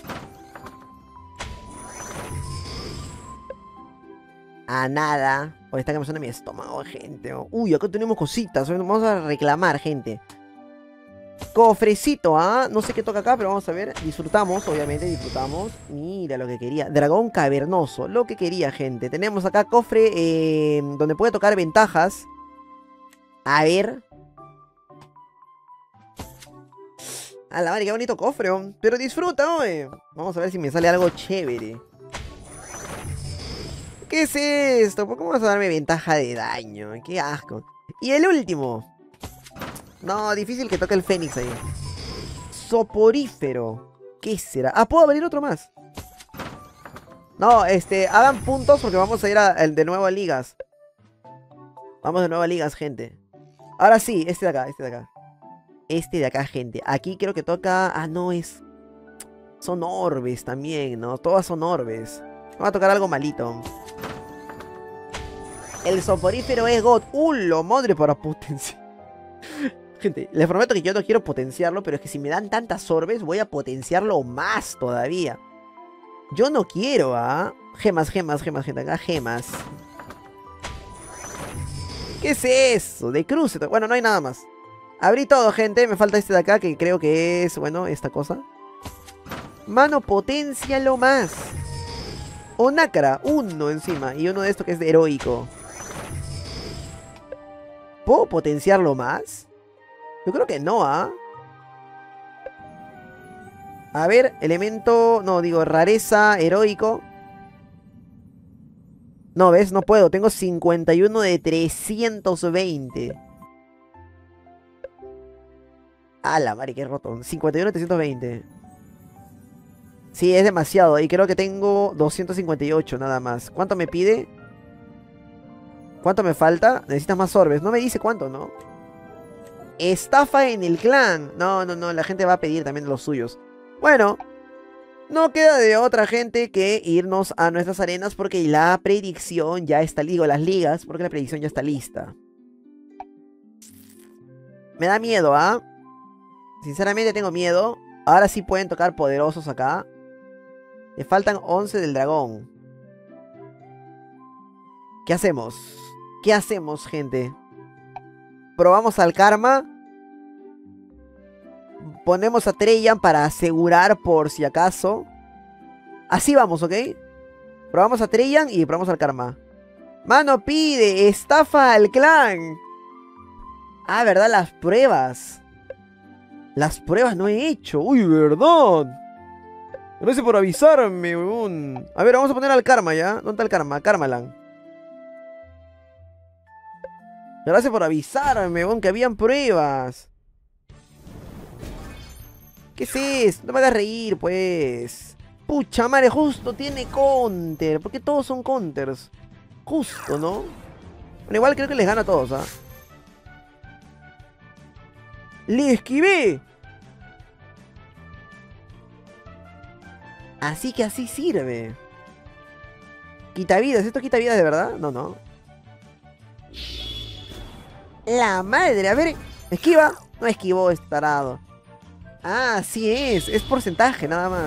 A nada. Oye, está que me suena mi estómago, gente. Uy, acá tenemos cositas. Vamos a reclamar, gente. Cofrecito, ¿ah? No sé qué toca acá, pero vamos a ver. Disfrutamos, obviamente, disfrutamos. Mira lo que quería. Dragón cavernoso. Lo que quería, gente. Tenemos acá cofre eh, donde puede tocar ventajas. A ver. A la madre, qué bonito cofre, ¿o? Pero disfruta, oye. Vamos a ver si me sale algo chévere. ¿Qué es esto? ¿Por qué vas a darme ventaja de daño? Qué asco. Y el último. No, difícil que toque el Fénix ahí. Soporífero. ¿Qué será? Ah, puedo abrir otro más. No, este, hagan puntos porque vamos a ir a, a, de nuevo a ligas. Vamos de nuevo a ligas, gente. Ahora sí, este de acá, este de acá. Este de acá, gente. Aquí creo que toca... Ah, no, es... Son orbes también, ¿no? Todas son orbes. Vamos a tocar algo malito. El soporífero es God. ¡Uh, lo madre para potenciar! Gente, les prometo que yo no quiero potenciarlo, pero es que si me dan tantas orbes, voy a potenciarlo más todavía. Yo no quiero, ¿ah? Gemas, gemas, gemas, gente. Acá gemas. ¿Qué es eso? De cruce. Bueno, no hay nada más. Abrí todo, gente. Me falta este de acá, que creo que es, bueno, esta cosa. Mano, potencialo más. Onácara, uno encima. Y uno de estos que es de heroico. ¿Puedo potenciarlo más? Yo creo que no, ¿ah? A ver, elemento... No, digo, rareza, heroico. No, ¿ves? No puedo. Tengo cincuenta y uno de trescientos veinte. A la madre, qué roto. cincuenta y uno de trescientos veinte. Sí, es demasiado. Y creo que tengo doscientos cincuenta y ocho nada más. ¿Cuánto me pide? ¿Cuánto me falta? Necesitas más orbes. No me dice cuánto, ¿no? Estafa en el clan. No, no, no. La gente va a pedir también los suyos. Bueno. No queda de otra, gente, que irnos a nuestras arenas porque la predicción ya está... Digo, las ligas, porque la predicción ya está lista. Me da miedo, ¿ah? Sinceramente tengo miedo. Ahora sí pueden tocar poderosos acá. Le faltan once del dragón. ¿Qué hacemos? ¿Qué hacemos, gente? Probamos al karma. Ponemos a Treyan para asegurar por si acaso. Así vamos, ¿ok? Probamos a Treyan y probamos al karma. Mano, pide, estafa al clan. Ah, ¿verdad? Las pruebas. Las pruebas no he hecho. Uy, ¿verdad? Gracias por avisarme, weón. A ver, vamos a poner al karma, ¿ya? ¿Dónde está el karma? Karmalan. Gracias por avisarme, weón, que habían pruebas. ¿Qué es esto? No me hagas reír, pues. Pucha madre, justo tiene counter. ¿Por qué todos son counters? Justo, ¿no? Bueno, igual creo que les gana a todos, ¿ah? ¡Le esquivé! Así que así sirve. Quita vidas. ¿Esto quita vidas de verdad? No, no. La madre. A ver. Esquiva. No esquivó este tarado. Ah, sí es. Es porcentaje nada más.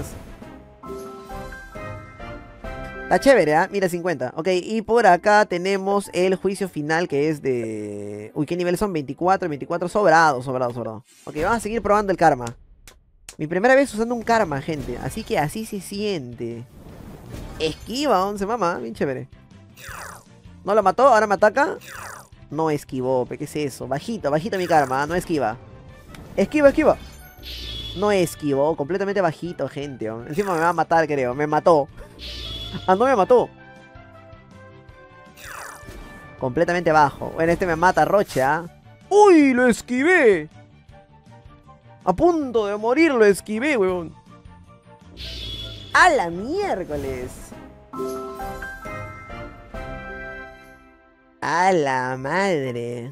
Está chévere, ¿ah? ¿eh? Mira, cincuenta. Ok, y por acá tenemos el juicio final que es de... Uy, ¿qué nivel son? veinticuatro, veinticuatro. Sobrado, sobrado, sobrado. Ok, vamos a seguir probando el karma. Mi primera vez usando un karma, gente. Así que así se siente. Esquiva, once, mamá. Bien chévere. ¿No lo mató? ¿Ahora me ataca? No esquivó, ¿qué es eso? Bajito, bajito mi karma, no esquiva. Esquiva, esquiva. No esquivó, completamente bajito, gente. ¿Oh? Encima me va a matar, creo. Me mató. Ah, no me mató. Completamente bajo. Bueno, este me mata, Rocha. ¡Uy! ¡Lo esquivé! A punto de morir lo esquivé, weón. ¡A la miércoles! ¡A la madre!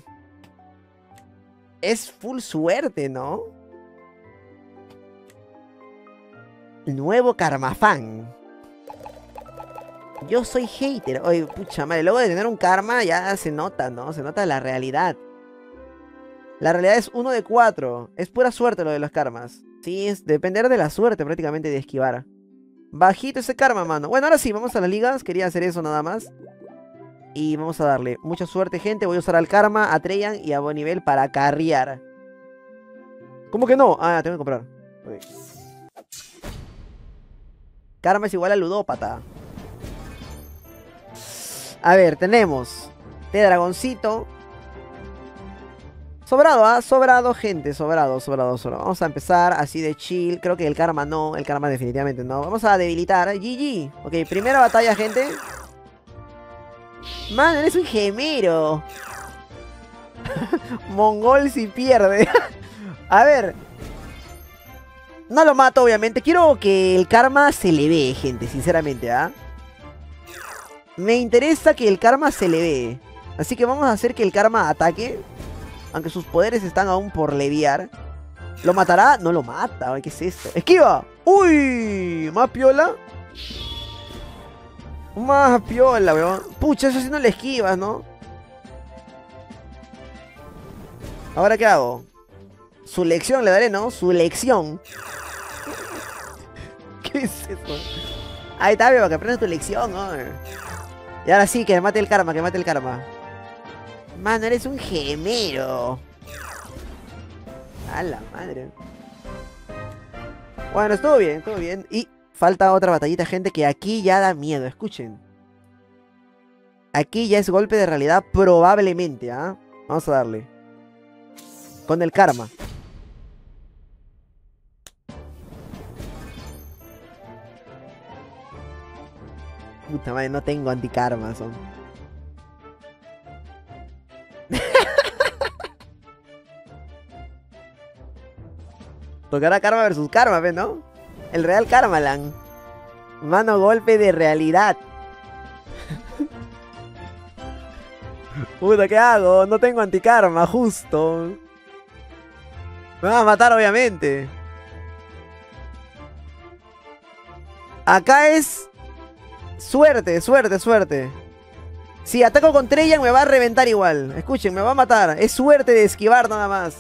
Es full suerte, ¿no? Nuevo Karmafan. Yo soy hater. Oye, pucha madre, luego de tener un karma ya se nota, ¿no? Se nota la realidad. La realidad es uno de cuatro. Es pura suerte lo de los karmas. Sí, es depender de la suerte prácticamente de esquivar. Bajito ese karma, mano. Bueno, ahora sí, vamos a las ligas. Quería hacer eso nada más. Y vamos a darle mucha suerte, gente. Voy a usar al karma, a Treyan y a buen nivel para carrear. ¿Cómo que no? Ah, tengo que comprar. Okay. Karma es igual a ludópata. A ver, tenemos de dragoncito. Sobrado, ¿ah? ¿eh? Sobrado, gente. Sobrado, sobrado, sobrado. Vamos a empezar así de chill. Creo que el karma no. El karma definitivamente no. Vamos a debilitar. G G. Ok, primera batalla, gente. Man, eres un gemero. Mongol si pierde. A ver. No lo mato, obviamente. Quiero que el karma se le ve, gente. Sinceramente, ¿ah? ¿eh? Me interesa que el karma se le ve. Así que vamos a hacer que el karma ataque. Aunque sus poderes están aún por leviar. ¿Lo matará? No lo mata. Ay, ¿qué es esto? ¡Esquiva! ¡Uy! ¿Más piola? Más piola, weón. Pucha, eso sí no le esquivas, ¿no? ¿Ahora qué hago? Su lección le daré, ¿no? Su lección. ¿Qué es eso? Ahí está, para que aprendas tu lección, ¿no? Y ahora sí, que mate el karma, que mate el karma. Mano, eres un gemero. A la madre. Bueno, estuvo bien, estuvo bien. Y falta otra batallita, gente, que aquí ya da miedo. Escuchen. Aquí ya es golpe de realidad probablemente, ¿ah? ¿eh? Vamos a darle. Con el karma. Puta madre, no tengo antikarma, son. Tocará karma versus karma, ¿ves, no? El real Karmaland. Mano, golpe de realidad. Puta, ¿qué hago? No tengo antikarma, justo. Me van a matar, obviamente. Acá es... Suerte, suerte, suerte. Si ataco con Treyan me va a reventar igual. Escuchen, me va a matar. Es suerte de esquivar nada más.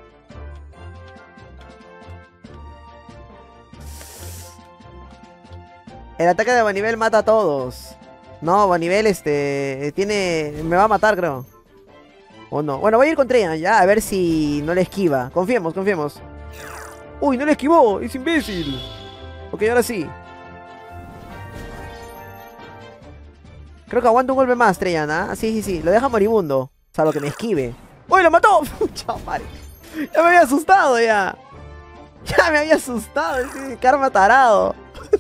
El ataque de Bonivel mata a todos. No, Bonivel este... Tiene... Me va a matar, creo. O no. Bueno, voy a ir con Treyan ya. A ver si no le esquiva. Confiemos, confiemos. Uy, no le esquivó. Es imbécil. Ok, ahora sí. Creo que aguanta un golpe más, Treyan, ¿ah? Sí, sí, sí. Lo deja moribundo. Salvo que me esquive. ¡Uy, lo mató! Chao, madre. Ya me había asustado, ya. Ya me había asustado. Ese karma tarado.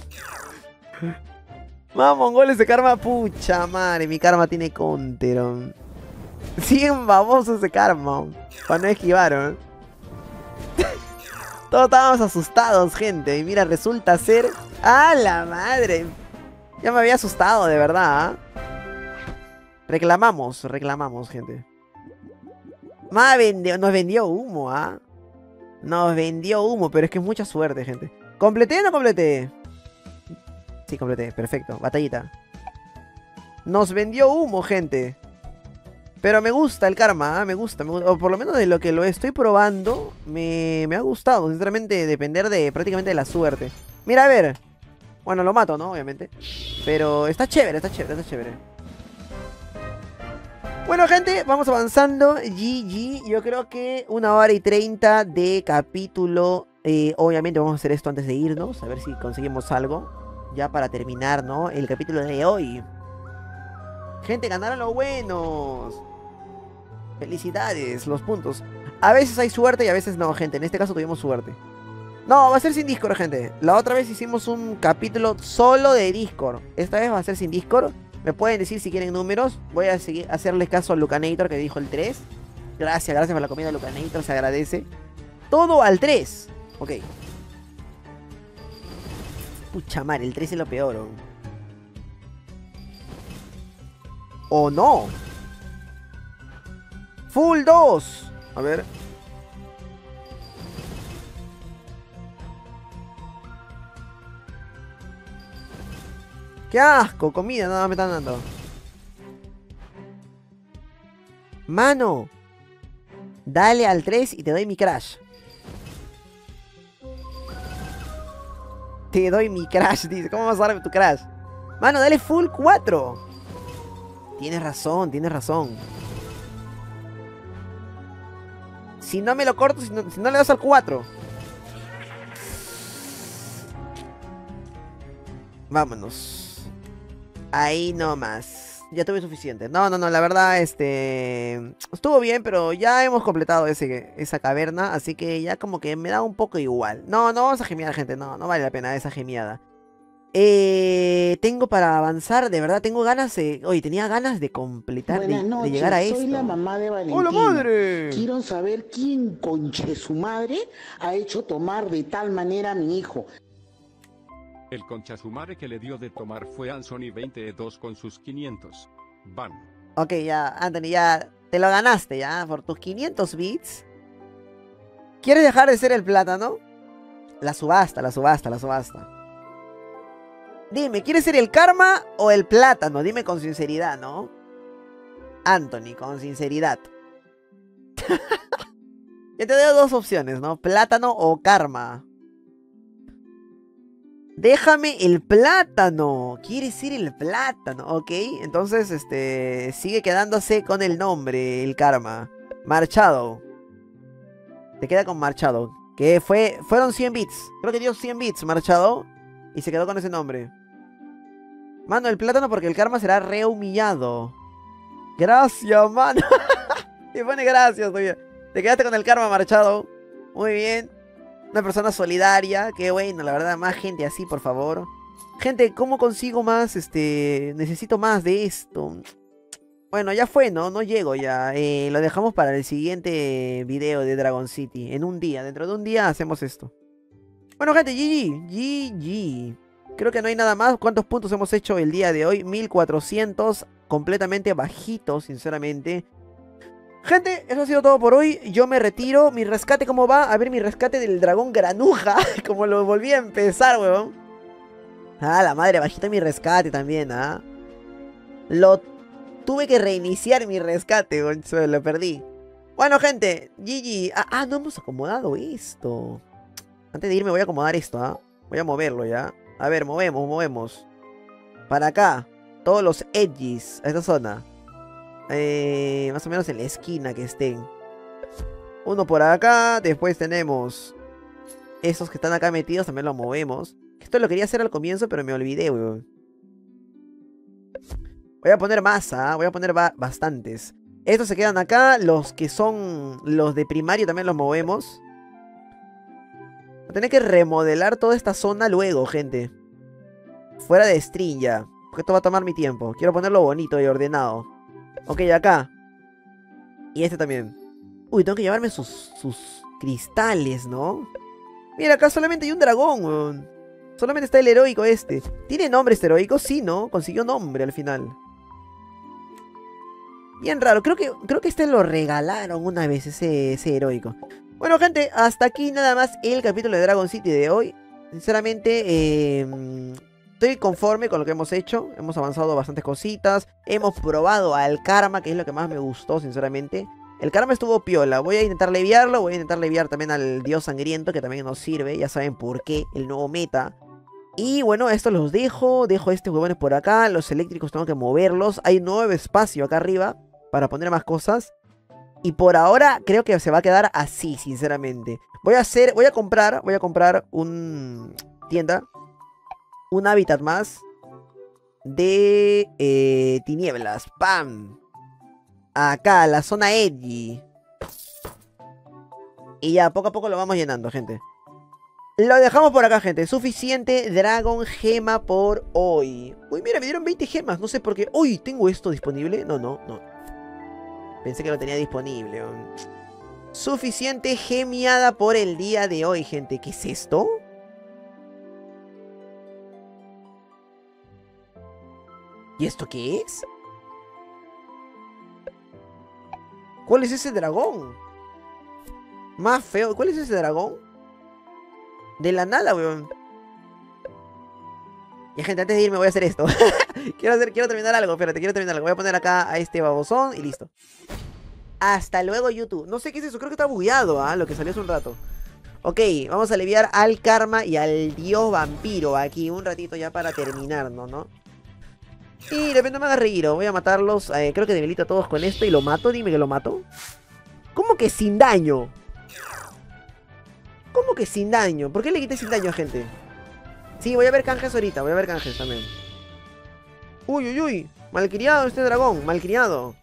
Más mongol ese karma. Pucha, madre. Mi karma tiene counter. cien baboso ese karma. Para no esquivar. Todos estábamos asustados, gente. Y mira, resulta ser... ¡Ah, la madre! Ya me había asustado, de verdad, ¿eh? Reclamamos, reclamamos, gente. Ma vendió, nos vendió humo, ¿ah? ¿eh? Nos vendió humo, pero es que es mucha suerte, gente. ¿Completé o no completé? Sí, completé, perfecto, batallita. Nos vendió humo, gente. Pero me gusta el karma, ¿eh? me gusta, me gusta. O por lo menos de lo que lo estoy probando, me, me ha gustado. Sinceramente, depender de prácticamente de la suerte. Mira, a ver. Bueno, lo mato, ¿no? Obviamente. Pero está chévere, está chévere, está chévere. Bueno, gente, vamos avanzando. G G, yo creo que una hora y treinta de capítulo. Eh, obviamente vamos a hacer esto antes de irnos. A ver si conseguimos algo. Ya para terminar, ¿no? El capítulo de hoy. Gente, ganaron los buenos. Felicidades, los puntos. A veces hay suerte y a veces no, gente. En este caso tuvimos suerte. No, va a ser sin Discord, gente. La otra vez hicimos un capítulo solo de Discord. Esta vez va a ser sin Discord. Me pueden decir si quieren números. Voy a seguir, hacerles caso al Lucanator que dijo el tres. Gracias, gracias por la comida, Lucanator. Se agradece. Todo al tres. Ok. Pucha madre, el tres es lo peor. ¿O, ¿O no? Full dos. A ver. ¡Qué asco! Comida, nada me están dando. Mano. Dale al tres y te doy mi crash. Te doy mi crash, dice. ¿Cómo vas a darme tu crash? Mano, dale full cuatro. Tienes razón, tienes razón. Si no me lo corto, si no, si no le das al cuatro. Vámonos. Ahí nomás. Ya tuve suficiente. No, no, no, la verdad, este... estuvo bien, pero ya hemos completado ese, esa caverna. Así que ya como que me da un poco igual. No, no vamos a gemiar, gente. No, no vale la pena esa gemiada. Eh, tengo para avanzar, de verdad, tengo ganas de... Oye, tenía ganas de completar, de, noches, de llegar a esto. Soy la mamá de Valentín. ¡Hola, madre! Quiero saber quién conche su madre ha hecho tomar de tal manera a mi hijo. El conchasumare que le dio de tomar fue Anthony veintidós con sus quinientos. Van. Ok, ya, Anthony, ya te lo ganaste, ya, por tus quinientos bits. ¿Quieres dejar de ser el plátano? La subasta, la subasta, la subasta. Dime, ¿quieres ser el karma o el plátano? Dime con sinceridad, ¿no? Anthony, con sinceridad. Yo te doy dos opciones, ¿no? Plátano o karma. Déjame el plátano. Quiere ser el plátano. Ok, entonces este sigue quedándose con el nombre, el karma. Marchado. Te queda con Marchado. Que fue, fueron cien bits. Creo que dio cien bits Marchado. Y se quedó con ese nombre. Mano, el plátano porque el karma será re humillado. Gracias, mano. Te pone gracias, oye. Te quedaste con el karma, Marchado. Muy bien. Una persona solidaria, qué bueno, la verdad, más gente así, por favor. Gente, ¿cómo consigo más? Este, necesito más de esto. Bueno, ya fue, ¿no? No llego ya. Eh, lo dejamos para el siguiente video de Dragon City. En un día, dentro de un día hacemos esto. Bueno, gente, G G. G G. Creo que no hay nada más. ¿Cuántos puntos hemos hecho el día de hoy? mil cuatrocientos. Completamente bajito, sinceramente. Gente, eso ha sido todo por hoy. Yo me retiro. Mi rescate, ¿cómo va? A ver, mi rescate del dragón granuja. Como lo volví a empezar, weón. Ah, la madre, bajita mi rescate también, ¿ah? Lo tuve que reiniciar mi rescate, weón. Lo perdí. Bueno, gente, G G. Ah, ah, no hemos acomodado esto. Antes de irme voy a acomodar esto, ¿ah? Voy a moverlo ya. A ver, movemos, movemos. Para acá. Todos los edges. A esta zona. Eh, más o menos en la esquina que estén. Uno por acá. Después tenemos esos que están acá metidos. También los movemos. Esto lo quería hacer al comienzo, pero me olvidé, weón. Voy a poner masa, ¿eh? Voy a poner ba bastantes. Estos se quedan acá. Los que son los de primario también los movemos. Voy a tener que remodelar toda esta zona luego, gente. Fuera de stream ya. Porque esto va a tomar mi tiempo. Quiero ponerlo bonito y ordenado. Ok, acá. Y este también. Uy, tengo que llevarme sus, sus cristales, ¿no? Mira, acá solamente hay un dragón, weón. Solamente está el heroico este. ¿Tiene nombre este heroico? Sí, ¿no? Consiguió nombre al final. Bien raro. Creo que, creo que este lo regalaron una vez, ese, ese heroico. Bueno, gente, hasta aquí nada más el capítulo de Dragon City de hoy. Sinceramente, eh, estoy conforme con lo que hemos hecho. Hemos avanzado bastantes cositas. Hemos probado al karma, que es lo que más me gustó, sinceramente. El karma estuvo piola. Voy a intentar leviarlo. Voy a intentar leviar también al dios sangriento, que también nos sirve. Ya saben por qué, el nuevo meta. Y bueno, esto los dejo. Dejo estos huevones por acá. Los eléctricos tengo que moverlos. Hay nuevo espacio acá arriba para poner más cosas. Y por ahora creo que se va a quedar así, sinceramente. Voy a hacer, voy a comprar, voy a comprar un tienda, un hábitat más de eh, tinieblas. ¡Pam! Acá, la zona edgy. Y ya, poco a poco lo vamos llenando, gente. Lo dejamos por acá, gente. Suficiente Dragon Gema por hoy. Uy, mira, me dieron veinte gemas. No sé por qué. Uy, ¿tengo esto disponible? No, no, no. Pensé que lo tenía disponible. Suficiente gemiada por el día de hoy, gente. ¿Qué es esto? ¿Y esto qué es? ¿Cuál es ese dragón? Más feo. ¿Cuál es ese dragón? De la nada, weón. Y gente, antes de irme voy a hacer esto. quiero, hacer, quiero terminar algo, espérate, quiero terminar algo. Voy a poner acá a este babosón y listo. Hasta luego, YouTube. No sé qué es eso, creo que está bugueado, ¿ah? Lo que salió hace un rato. Ok, vamos a aliviar al karma y al dios vampiro aquí un ratito ya para terminarnos, ¿no? Y de repente me haga reír, voy a matarlos. eh, Creo que debilito a todos con esto y lo mato, dime que lo mato. ¿Cómo que sin daño? ¿Cómo que sin daño? ¿Por qué le quité sin daño a gente? Sí, voy a ver canjes ahorita, voy a ver canjes también. Uy, uy, uy. Malcriado este dragón, malcriado.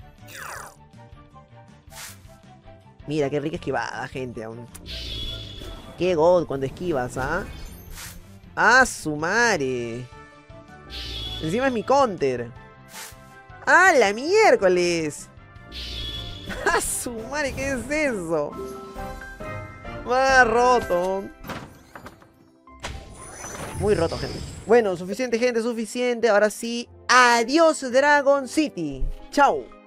Mira, qué rica esquivada, gente. Aún. Qué god cuando esquivas, ¿ah? ¡Ah, su madre! Encima es mi counter. ¡Ah, la miércoles! ¡Ah, su madre! ¿Qué es eso? Más roto. Muy roto, gente. Bueno, suficiente, gente, suficiente. Ahora sí, adiós, Dragon City. Chao.